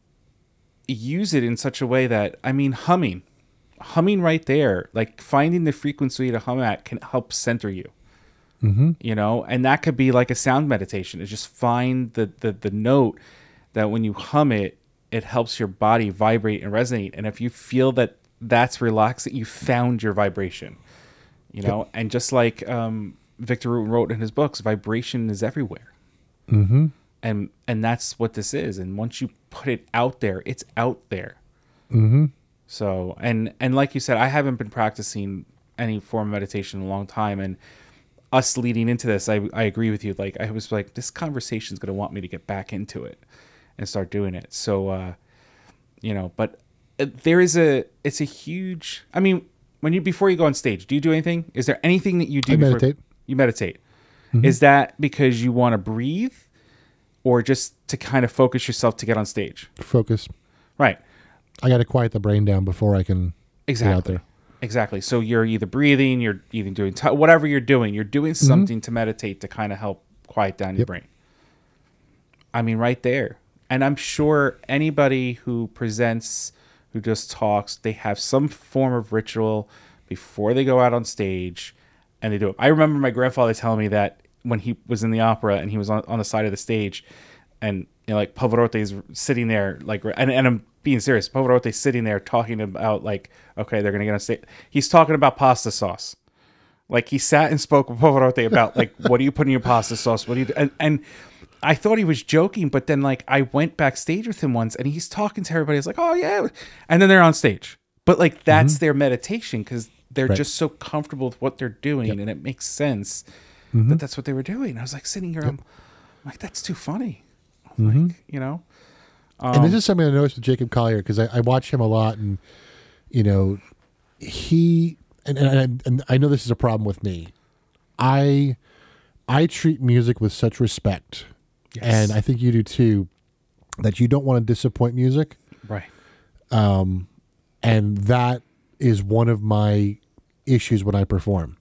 use it in such a way that I mean, humming, humming right there, like finding the frequency to hum at can help center you. Mm-hmm. You know, and that could be like a sound meditation. Is just find the, the the note that when you hum it, it helps your body vibrate and resonate. And if you feel that that's relaxing, you found your vibration. You know, yep. And just like um, Victor Wooten wrote in his books, vibration is everywhere. Mm-hmm. And and that's what this is. And once you put it out there, it's out there. Mm-hmm. So and and like you said, I haven't been practicing any form of meditation in a long time, and us leading into this, I, I agree with you. Like, I was like, this conversation is going to want me to get back into it and start doing it. So, uh, you know, but there is a, it's a huge, I mean, when you, before you go on stage, do you do anything? Is there anything that you do? I before, meditate. You meditate. Mm-hmm. Is that because you want to breathe or just to kind of focus yourself to get on stage? Focus. Right. I got to quiet the brain down before I can exactly. get out there. Exactly. So you're either breathing, you're either doing t- whatever you're doing, you're doing something mm-hmm. to meditate to kind of help quiet down your yep. brain. I mean, right there. And I'm sure anybody who presents, who just talks, they have some form of ritual before they go out on stage and they do it. I remember my grandfather telling me that when he was in the opera and he was on, on the side of the stage and, you know, like Pavarotti is sitting there, like, and, and I'm being serious. Pavarotti's sitting there talking about, like, okay, they're going to get on stage. He's talking about pasta sauce. Like, he sat and spoke with Pavarotti about, like, what do you put in your pasta sauce? What do you do? And, and I thought he was joking, but then, like, I went backstage with him once and he's talking to everybody. He's like, oh, yeah. And then they're on stage. But, like, that's mm-hmm. their meditation because they're right. just so comfortable with what they're doing. Yep. And it makes sense mm-hmm. that that's what they were doing. I was, like, sitting here. Yep. I'm, I'm like, that's too funny. Mm-hmm. Like, you know? Um, and this is something I noticed with Jacob Collier because I, I watch him a lot, and you know, he and and I, and I know this is a problem with me. I I treat music with such respect, yes. and I think you do too. That you don't want to disappoint music, right? Um, and that is one of my issues when I perform.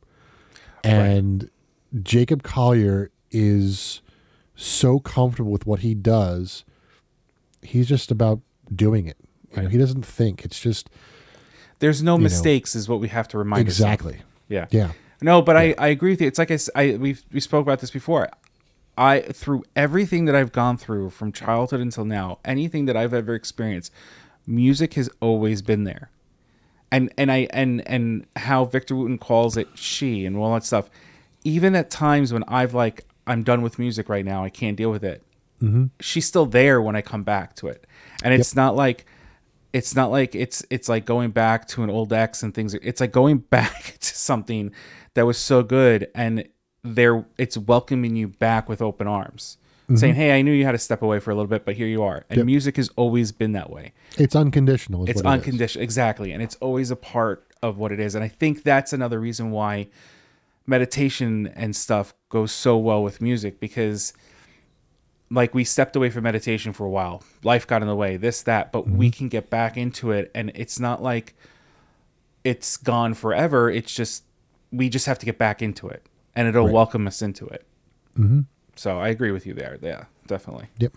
And right. Jacob Collier is so comfortable with what he does. He's just about doing it. You know, right. he doesn't think. It's just there's no mistakes, know. Is what we have to remind exactly. ourselves. Yeah, yeah. No, but yeah. I, I agree with you. It's like I, I we we spoke about this before. I through everything that I've gone through from childhood until now, anything that I've ever experienced, music has always been there. And and I and and how Victor Wooten calls it she and all that stuff. Even at times when I've like I'm done with music right now, I can't deal with it. Mm-hmm. She's still there when I come back to it, and it's yep. not like it's not like it's it's like going back to an old ex and things. It's like going back to something that was so good, and there it's welcoming you back with open arms, mm-hmm. saying, "Hey, I knew you had to step away for a little bit, but here you are." And yep. music has always been that way. It's unconditional. Is it's what it unconditional, exactly, and it's always a part of what it is. And I think that's another reason why meditation and stuff goes so well with music, because like we stepped away from meditation for a while, life got in the way, this that but mm-hmm. we can get back into it, and it's not like it's gone forever. It's just we just have to get back into it, and it'll right. welcome us into it. Mm-hmm. So I agree with you there. Yeah, definitely. Yep.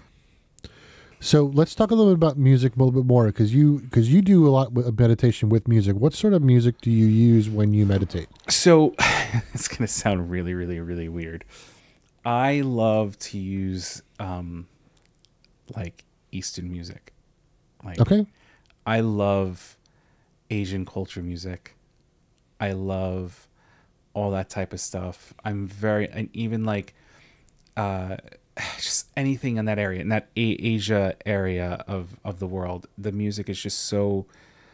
So let's talk a little bit about music a little bit more, because you because you do a lot of meditation with music. What sort of music do you use when you meditate? So it's going to sound really, really, really weird. I love to use um, like Eastern music. Like, okay. I love Asian culture music. I love all that type of stuff. I'm very, and even like uh, just anything in that area, in that A- Asia area of, of the world. The music is just so,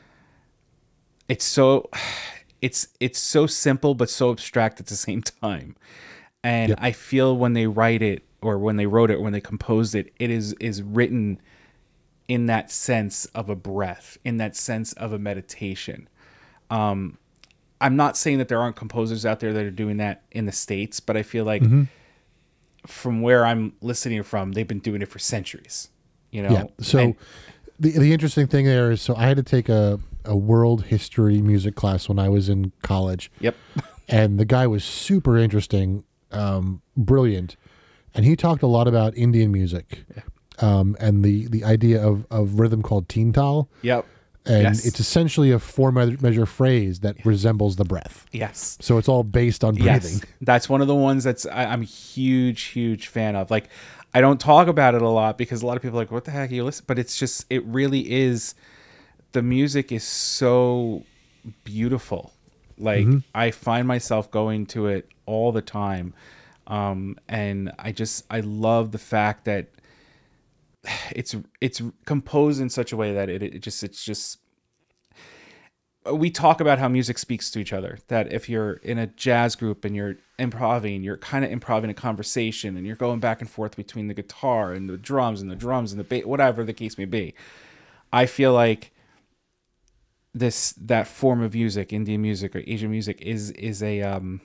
it's so, it's it's so simple but so abstract at the same time. And yep. I feel when they write it, or when they wrote it, or when they composed it, it is is written in that sense of a breath, in that sense of a meditation. Um, I'm not saying that there aren't composers out there that are doing that in the States, but I feel like mm-hmm. from where I'm listening from, they've been doing it for centuries. You know. Yeah. So and, the the interesting thing there is, so I had to take a a world history music class when I was in college. Yep. And the guy was super interesting. Um, brilliant, and he talked a lot about Indian music, yeah. um, and the the idea of, of rhythm called teen tal. Yep. And Yes. it's essentially a four me- measure phrase that resembles the breath. Yes. So it's all based on breathing. Yes. That's one of the ones that's I, I'm a huge, huge fan of. Like, I don't talk about it a lot because a lot of people are like, what the heck are you listening? But it's just, it really is, the music is so beautiful. Like, mm-hmm. I find myself going to it all the time. Um, and I just, I love the fact that it's, it's composed in such a way that it, it just, it's just, we talk about how music speaks to each other, that if you're in a jazz group and you're improvising, you're kind of improvising a conversation and you're going back and forth between the guitar and the drums and the drums and the bass, whatever the case may be. I feel like this, that form of music, Indian music or Asian music is, is a, um,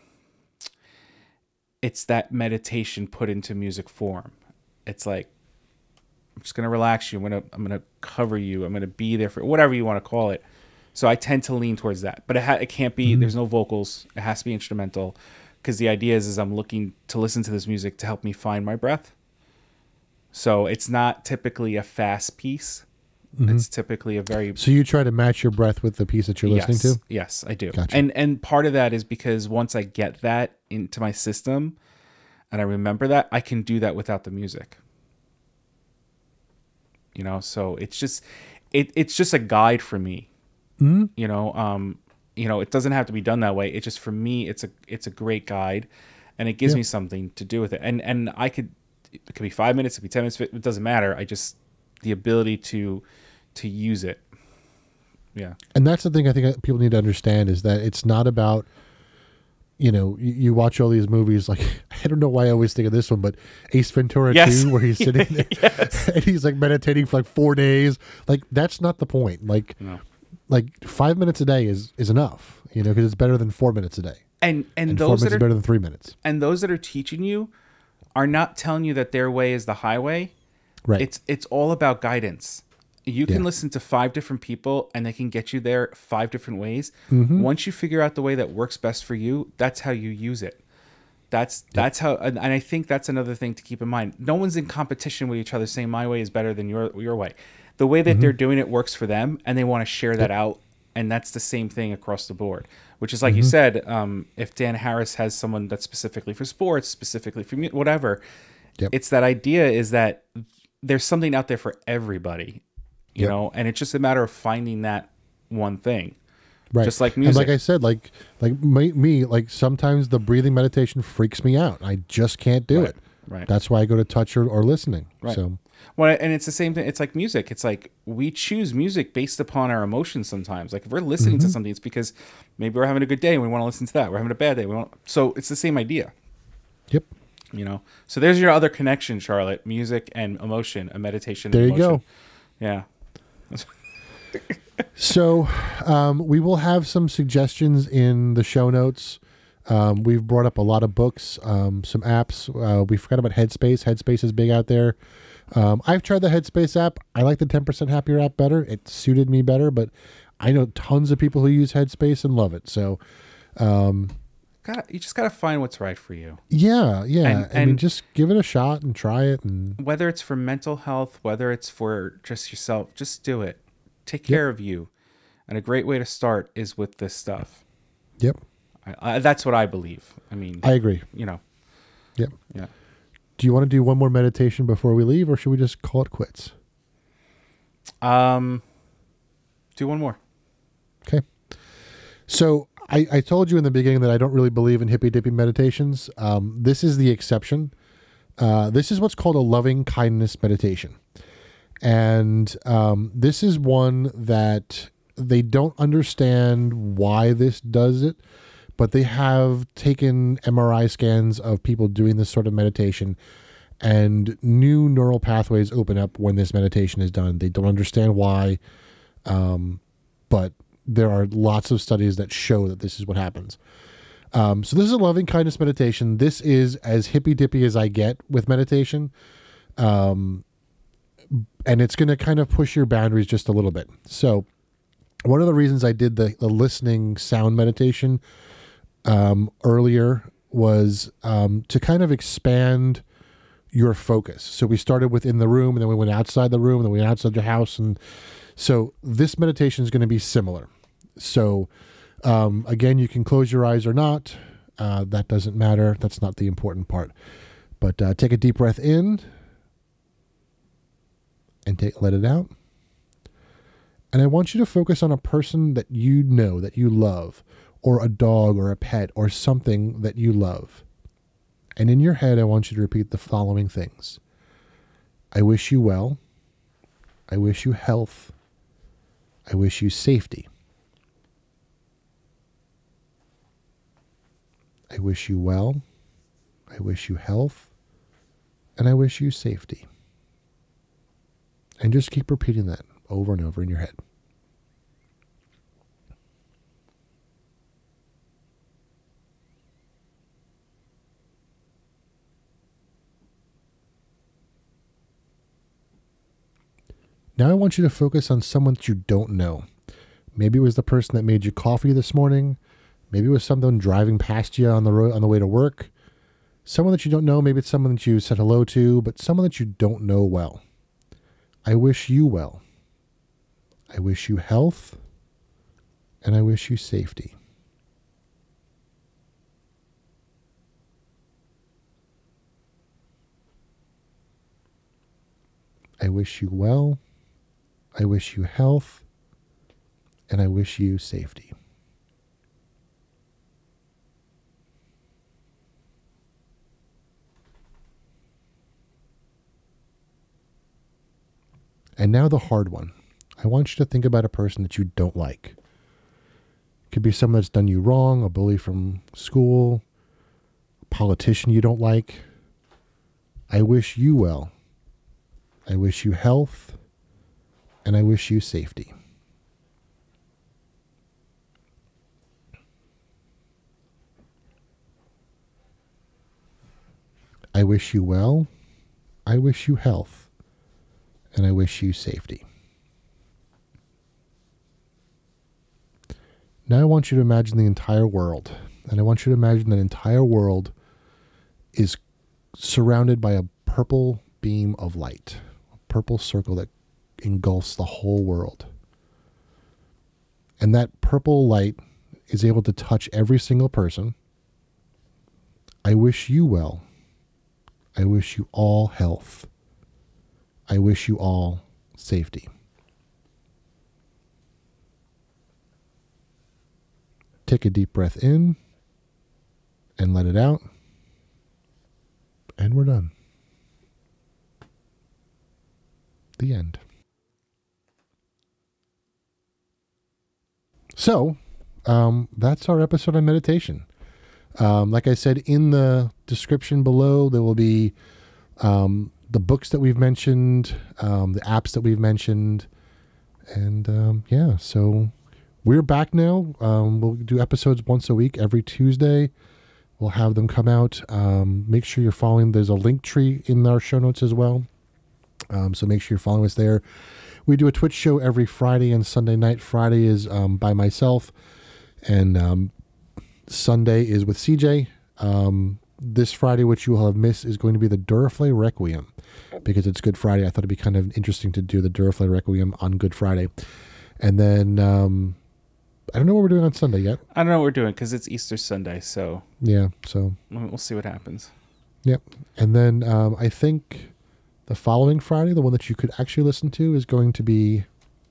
it's that meditation put into music form. It's like, I'm just going to relax you. I'm going to, I'm going to cover you. I'm going to be there for whatever you want to call it. So I tend to lean towards that, but it, ha- it can't be, mm-hmm. there's no vocals. It has to be instrumental, because the idea is, is I'm looking to listen to this music to help me find my breath. So it's not typically a fast piece. Mm-hmm. It's typically a very... So you try to match your breath with the piece that you're yes, listening to? Yes, I do. Gotcha. And, and part of that is because once I get that into my system and I remember that, I can do that without the music. You know, so it's just, it, it's just a guide for me. Mm-hmm. You know, um, you know, it doesn't have to be done that way. It just, for me, it's a, it's a great guide, and it gives yeah. me something to do with it. And, and I could, it could be five minutes, it could be ten minutes. It doesn't matter. I just, the ability to, to use it. Yeah. And that's the thing I think people need to understand, is that it's not about, you know, you, you watch all these movies, like, I don't know why I always think of this one, but Ace Ventura yes. two, where he's sitting there yes. and he's like meditating for like four days. Like, that's not the point. Like, no. Like five minutes a day is, is enough, you know, because it's better than four minutes a day. And and, and those four minutes that are is better than three minutes. And those that are teaching you are not telling you that their way is the highway. Right. It's it's all about guidance. You can yeah. listen to five different people and they can get you there five different ways. Mm-hmm. Once you figure out the way that works best for you, that's how you use it. That's yep. that's how, and, and I think that's another thing to keep in mind. No one's in competition with each other saying my way is better than your your way. The way that mm-hmm. they're doing it works for them, and they want to share that yep. out. And that's the same thing across the board, which is like mm-hmm. you said, um, if Dan Harris has someone that's specifically for sports, specifically for whatever, yep. it's that idea is that there's something out there for everybody, you yep. know, and it's just a matter of finding that one thing. Right. Just like music. And like I said, like, like me, me, like sometimes the breathing meditation freaks me out. I just can't do right. it. Right. That's why I go to touch or, or listening. Right. So. Well, and it's the same thing. It's like music. It's like we choose music based upon our emotions sometimes. Like if we're listening mm-hmm. to something, it's because maybe we're having a good day and we want to listen to that. We're having a bad day. We want. So it's the same idea. Yep. You know. So there's your other connection, Charlotte. Music and emotion, a meditation. There and you emotion. go. Yeah. So um, we will have some suggestions in the show notes. Um, we've brought up a lot of books, um, some apps. Uh, we forgot about Headspace. Headspace is big out there. Um, I've tried the Headspace app. I like the ten percent Happier app better. It suited me better, but I know tons of people who use Headspace and love it. So, um, gotta, you just got to find what's right for you. Yeah, yeah. And, I and mean, just give it a shot and try it. And whether it's for mental health, whether it's for just yourself, just do it. Take care yep. of you. And a great way to start is with this stuff. Yep. I, I, that's what I believe. I mean, I agree. You know. Yep. Yeah. Do you want to do one more meditation before we leave, or should we just call it quits? Um, do one more. Okay. So I, I told you in the beginning that I don't really believe in hippy dippy meditations. Um, this is the exception. Uh, this is what's called a loving kindness meditation. And um, this is one that they don't understand why this does it, but they have taken M R I scans of people doing this sort of meditation, and new neural pathways open up when this meditation is done. They don't understand why, um, but there are lots of studies that show that this is what happens. Um, so this is a loving kindness meditation. This is as hippy dippy as I get with meditation. Um, and it's going to kind of push your boundaries just a little bit. So one of the reasons I did the, the listening sound meditation um, earlier was um, to kind of expand your focus. So we started within the room, and then we went outside the room, and then we went outside your house, and So this meditation is going to be similar. So um, again, you can close your eyes or not. Uh, that doesn't matter. That's not the important part. But uh, take a deep breath in and take, let it out. And I want you to focus on a person that you know, that you love, or a dog or a pet or something that you love. And in your head, I want you to repeat the following things. I wish you well. I wish you health. I wish you safety. I wish you well. I wish you health. And I wish you safety. And just keep repeating that over and over in your head. Now I want you to focus on someone that you don't know. Maybe it was the person that made you coffee this morning. Maybe it was someone driving past you on the road on the way to work. Someone that you don't know. Maybe it's someone that you said hello to, but someone that you don't know well. I wish you well. I wish you health. And I wish you safety. I wish you well. I wish you health. And I wish you safety. And now the hard one. I want you to think about a person that you don't like. It could be someone that's done you wrong, a bully from school, a politician you don't like. I wish you well. I wish you health. And I wish you safety. I wish you well. I wish you health. And I wish you safety. Now I want you to imagine the entire world. And I want you to imagine that entire world is surrounded by a purple beam of light. A purple circle that engulfs the whole world. And that purple light is able to touch every single person. I wish you well. I wish you all health. I wish you all safety. Take a deep breath in and let it out. And we're done. The end. So, um, that's our episode on meditation. Um, like I said, in the description below, there will be um, the books that we've mentioned, um, the apps that we've mentioned. And um, yeah, so we're back now. Um, we'll do episodes once a week, every Tuesday. We'll have them come out. Um, make sure you're following. There's a link tree in our show notes as well. Um, so make sure you're following us there. We do a Twitch show every Friday and Sunday night. Friday is um, by myself, and um, Sunday is with C J. Um, this Friday, which you will have missed, is going to be the Duraflame Requiem, because it's Good Friday. I thought it'd be kind of interesting to do the Duraflame Requiem on Good Friday. And then um, I don't know what we're doing on Sunday yet. I don't know what we're doing because it's Easter Sunday, so yeah, so we'll see what happens. Yep. And then um, I think the following Friday, the one that you could actually listen to, is going to be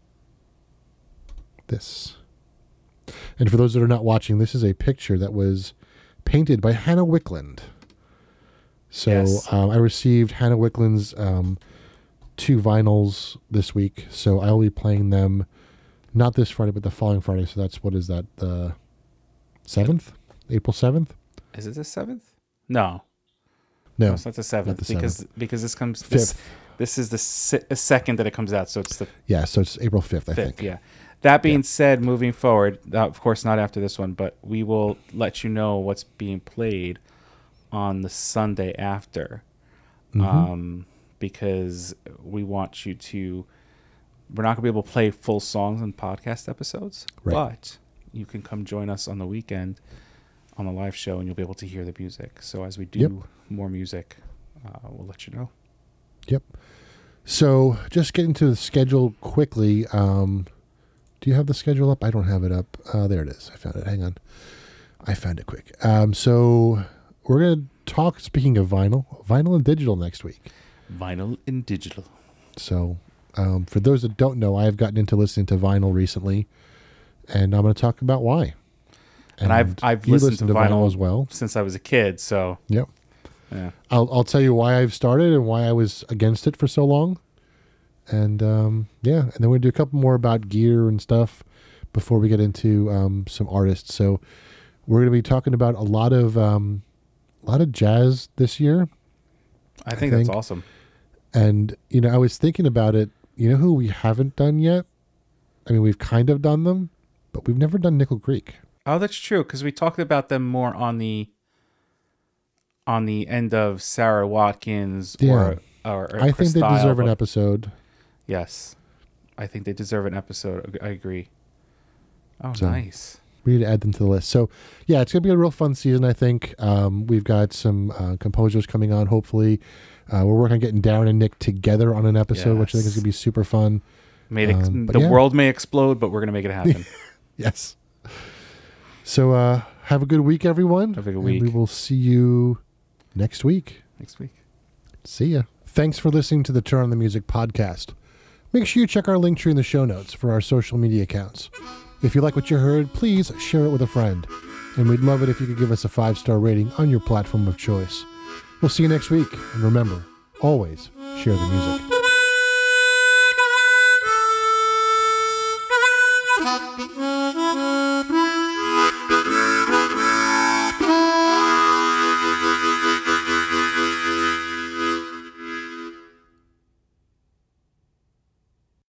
this. And for those that are not watching, this is a picture that was painted by Hannah Wickland. So Yes. um, I received Hannah Wickland's um, two vinyls this week. So I will be playing them not this Friday, but the following Friday. So that's, what is that, the seventh? April seventh? Is it the seventh? No. No, No, it's not the seventh, the because seventh. because this comes this, Fifth. this is the se- second that it comes out, so it's the Yeah, so it's April fifth, I fifth. think. Yeah. That being Yeah. said, moving forward, uh, of course not after this one, but we will let you know what's being played on the Sunday after, Mhm. um, because we want you to. We're not gonna be able to play full songs on podcast episodes, Right. but you can come join us on the weekend on the live show, and you'll be able to hear the music. So as we do Yep. more music, uh, we'll let you know. Yep. So just getting to the schedule quickly. Um, do you have the schedule up? I don't have it up. Uh, there it is. I found it. Hang on. I found it quick. Um, so we're going to talk, speaking of vinyl, vinyl and digital next week. Vinyl and digital. So um, for those that don't know, I have gotten into listening to vinyl recently, and I'm going to talk about why. And, and I've I've listened to, to vinyl, vinyl as well since I was a kid. So yep. Yeah. I'll I'll tell you why I've started and why I was against it for so long. And um, yeah, and then we'll do a couple more about gear and stuff before we get into um, some artists. So we're going to be talking about a lot of um, a lot of jazz this year. I think, I think that's awesome. And you know, I was thinking about it. You know who we haven't done yet? I mean, we've kind of done them, but we've never done Nickel Creek. Oh, that's true, because we talked about them more on the on the end of Sarah Watkins yeah. or, or, or I Chris think they Style, deserve an but, episode. Yes. I think they deserve an episode. I agree. Oh, so, nice. We need to add them to the list. So, yeah, it's going to be a real fun season, I think. Um, we've got some uh, composers coming on, hopefully. Uh, we're working on getting Darren and Nick together on an episode, yes. which I think is going to be super fun. Made ex- um, the yeah. world may explode, but we're going to make it happen. Yes. So, uh, have a good week, everyone. Have a good week. And we will see you next week. Next week. See ya. Thanks for listening to the Turn on the Music podcast. Make sure you check our link tree in the show notes for our social media accounts. If you like what you heard, please share it with a friend. And we'd love it if you could give us a five-star rating on your platform of choice. We'll see you next week. And remember, always share the music. Thank you.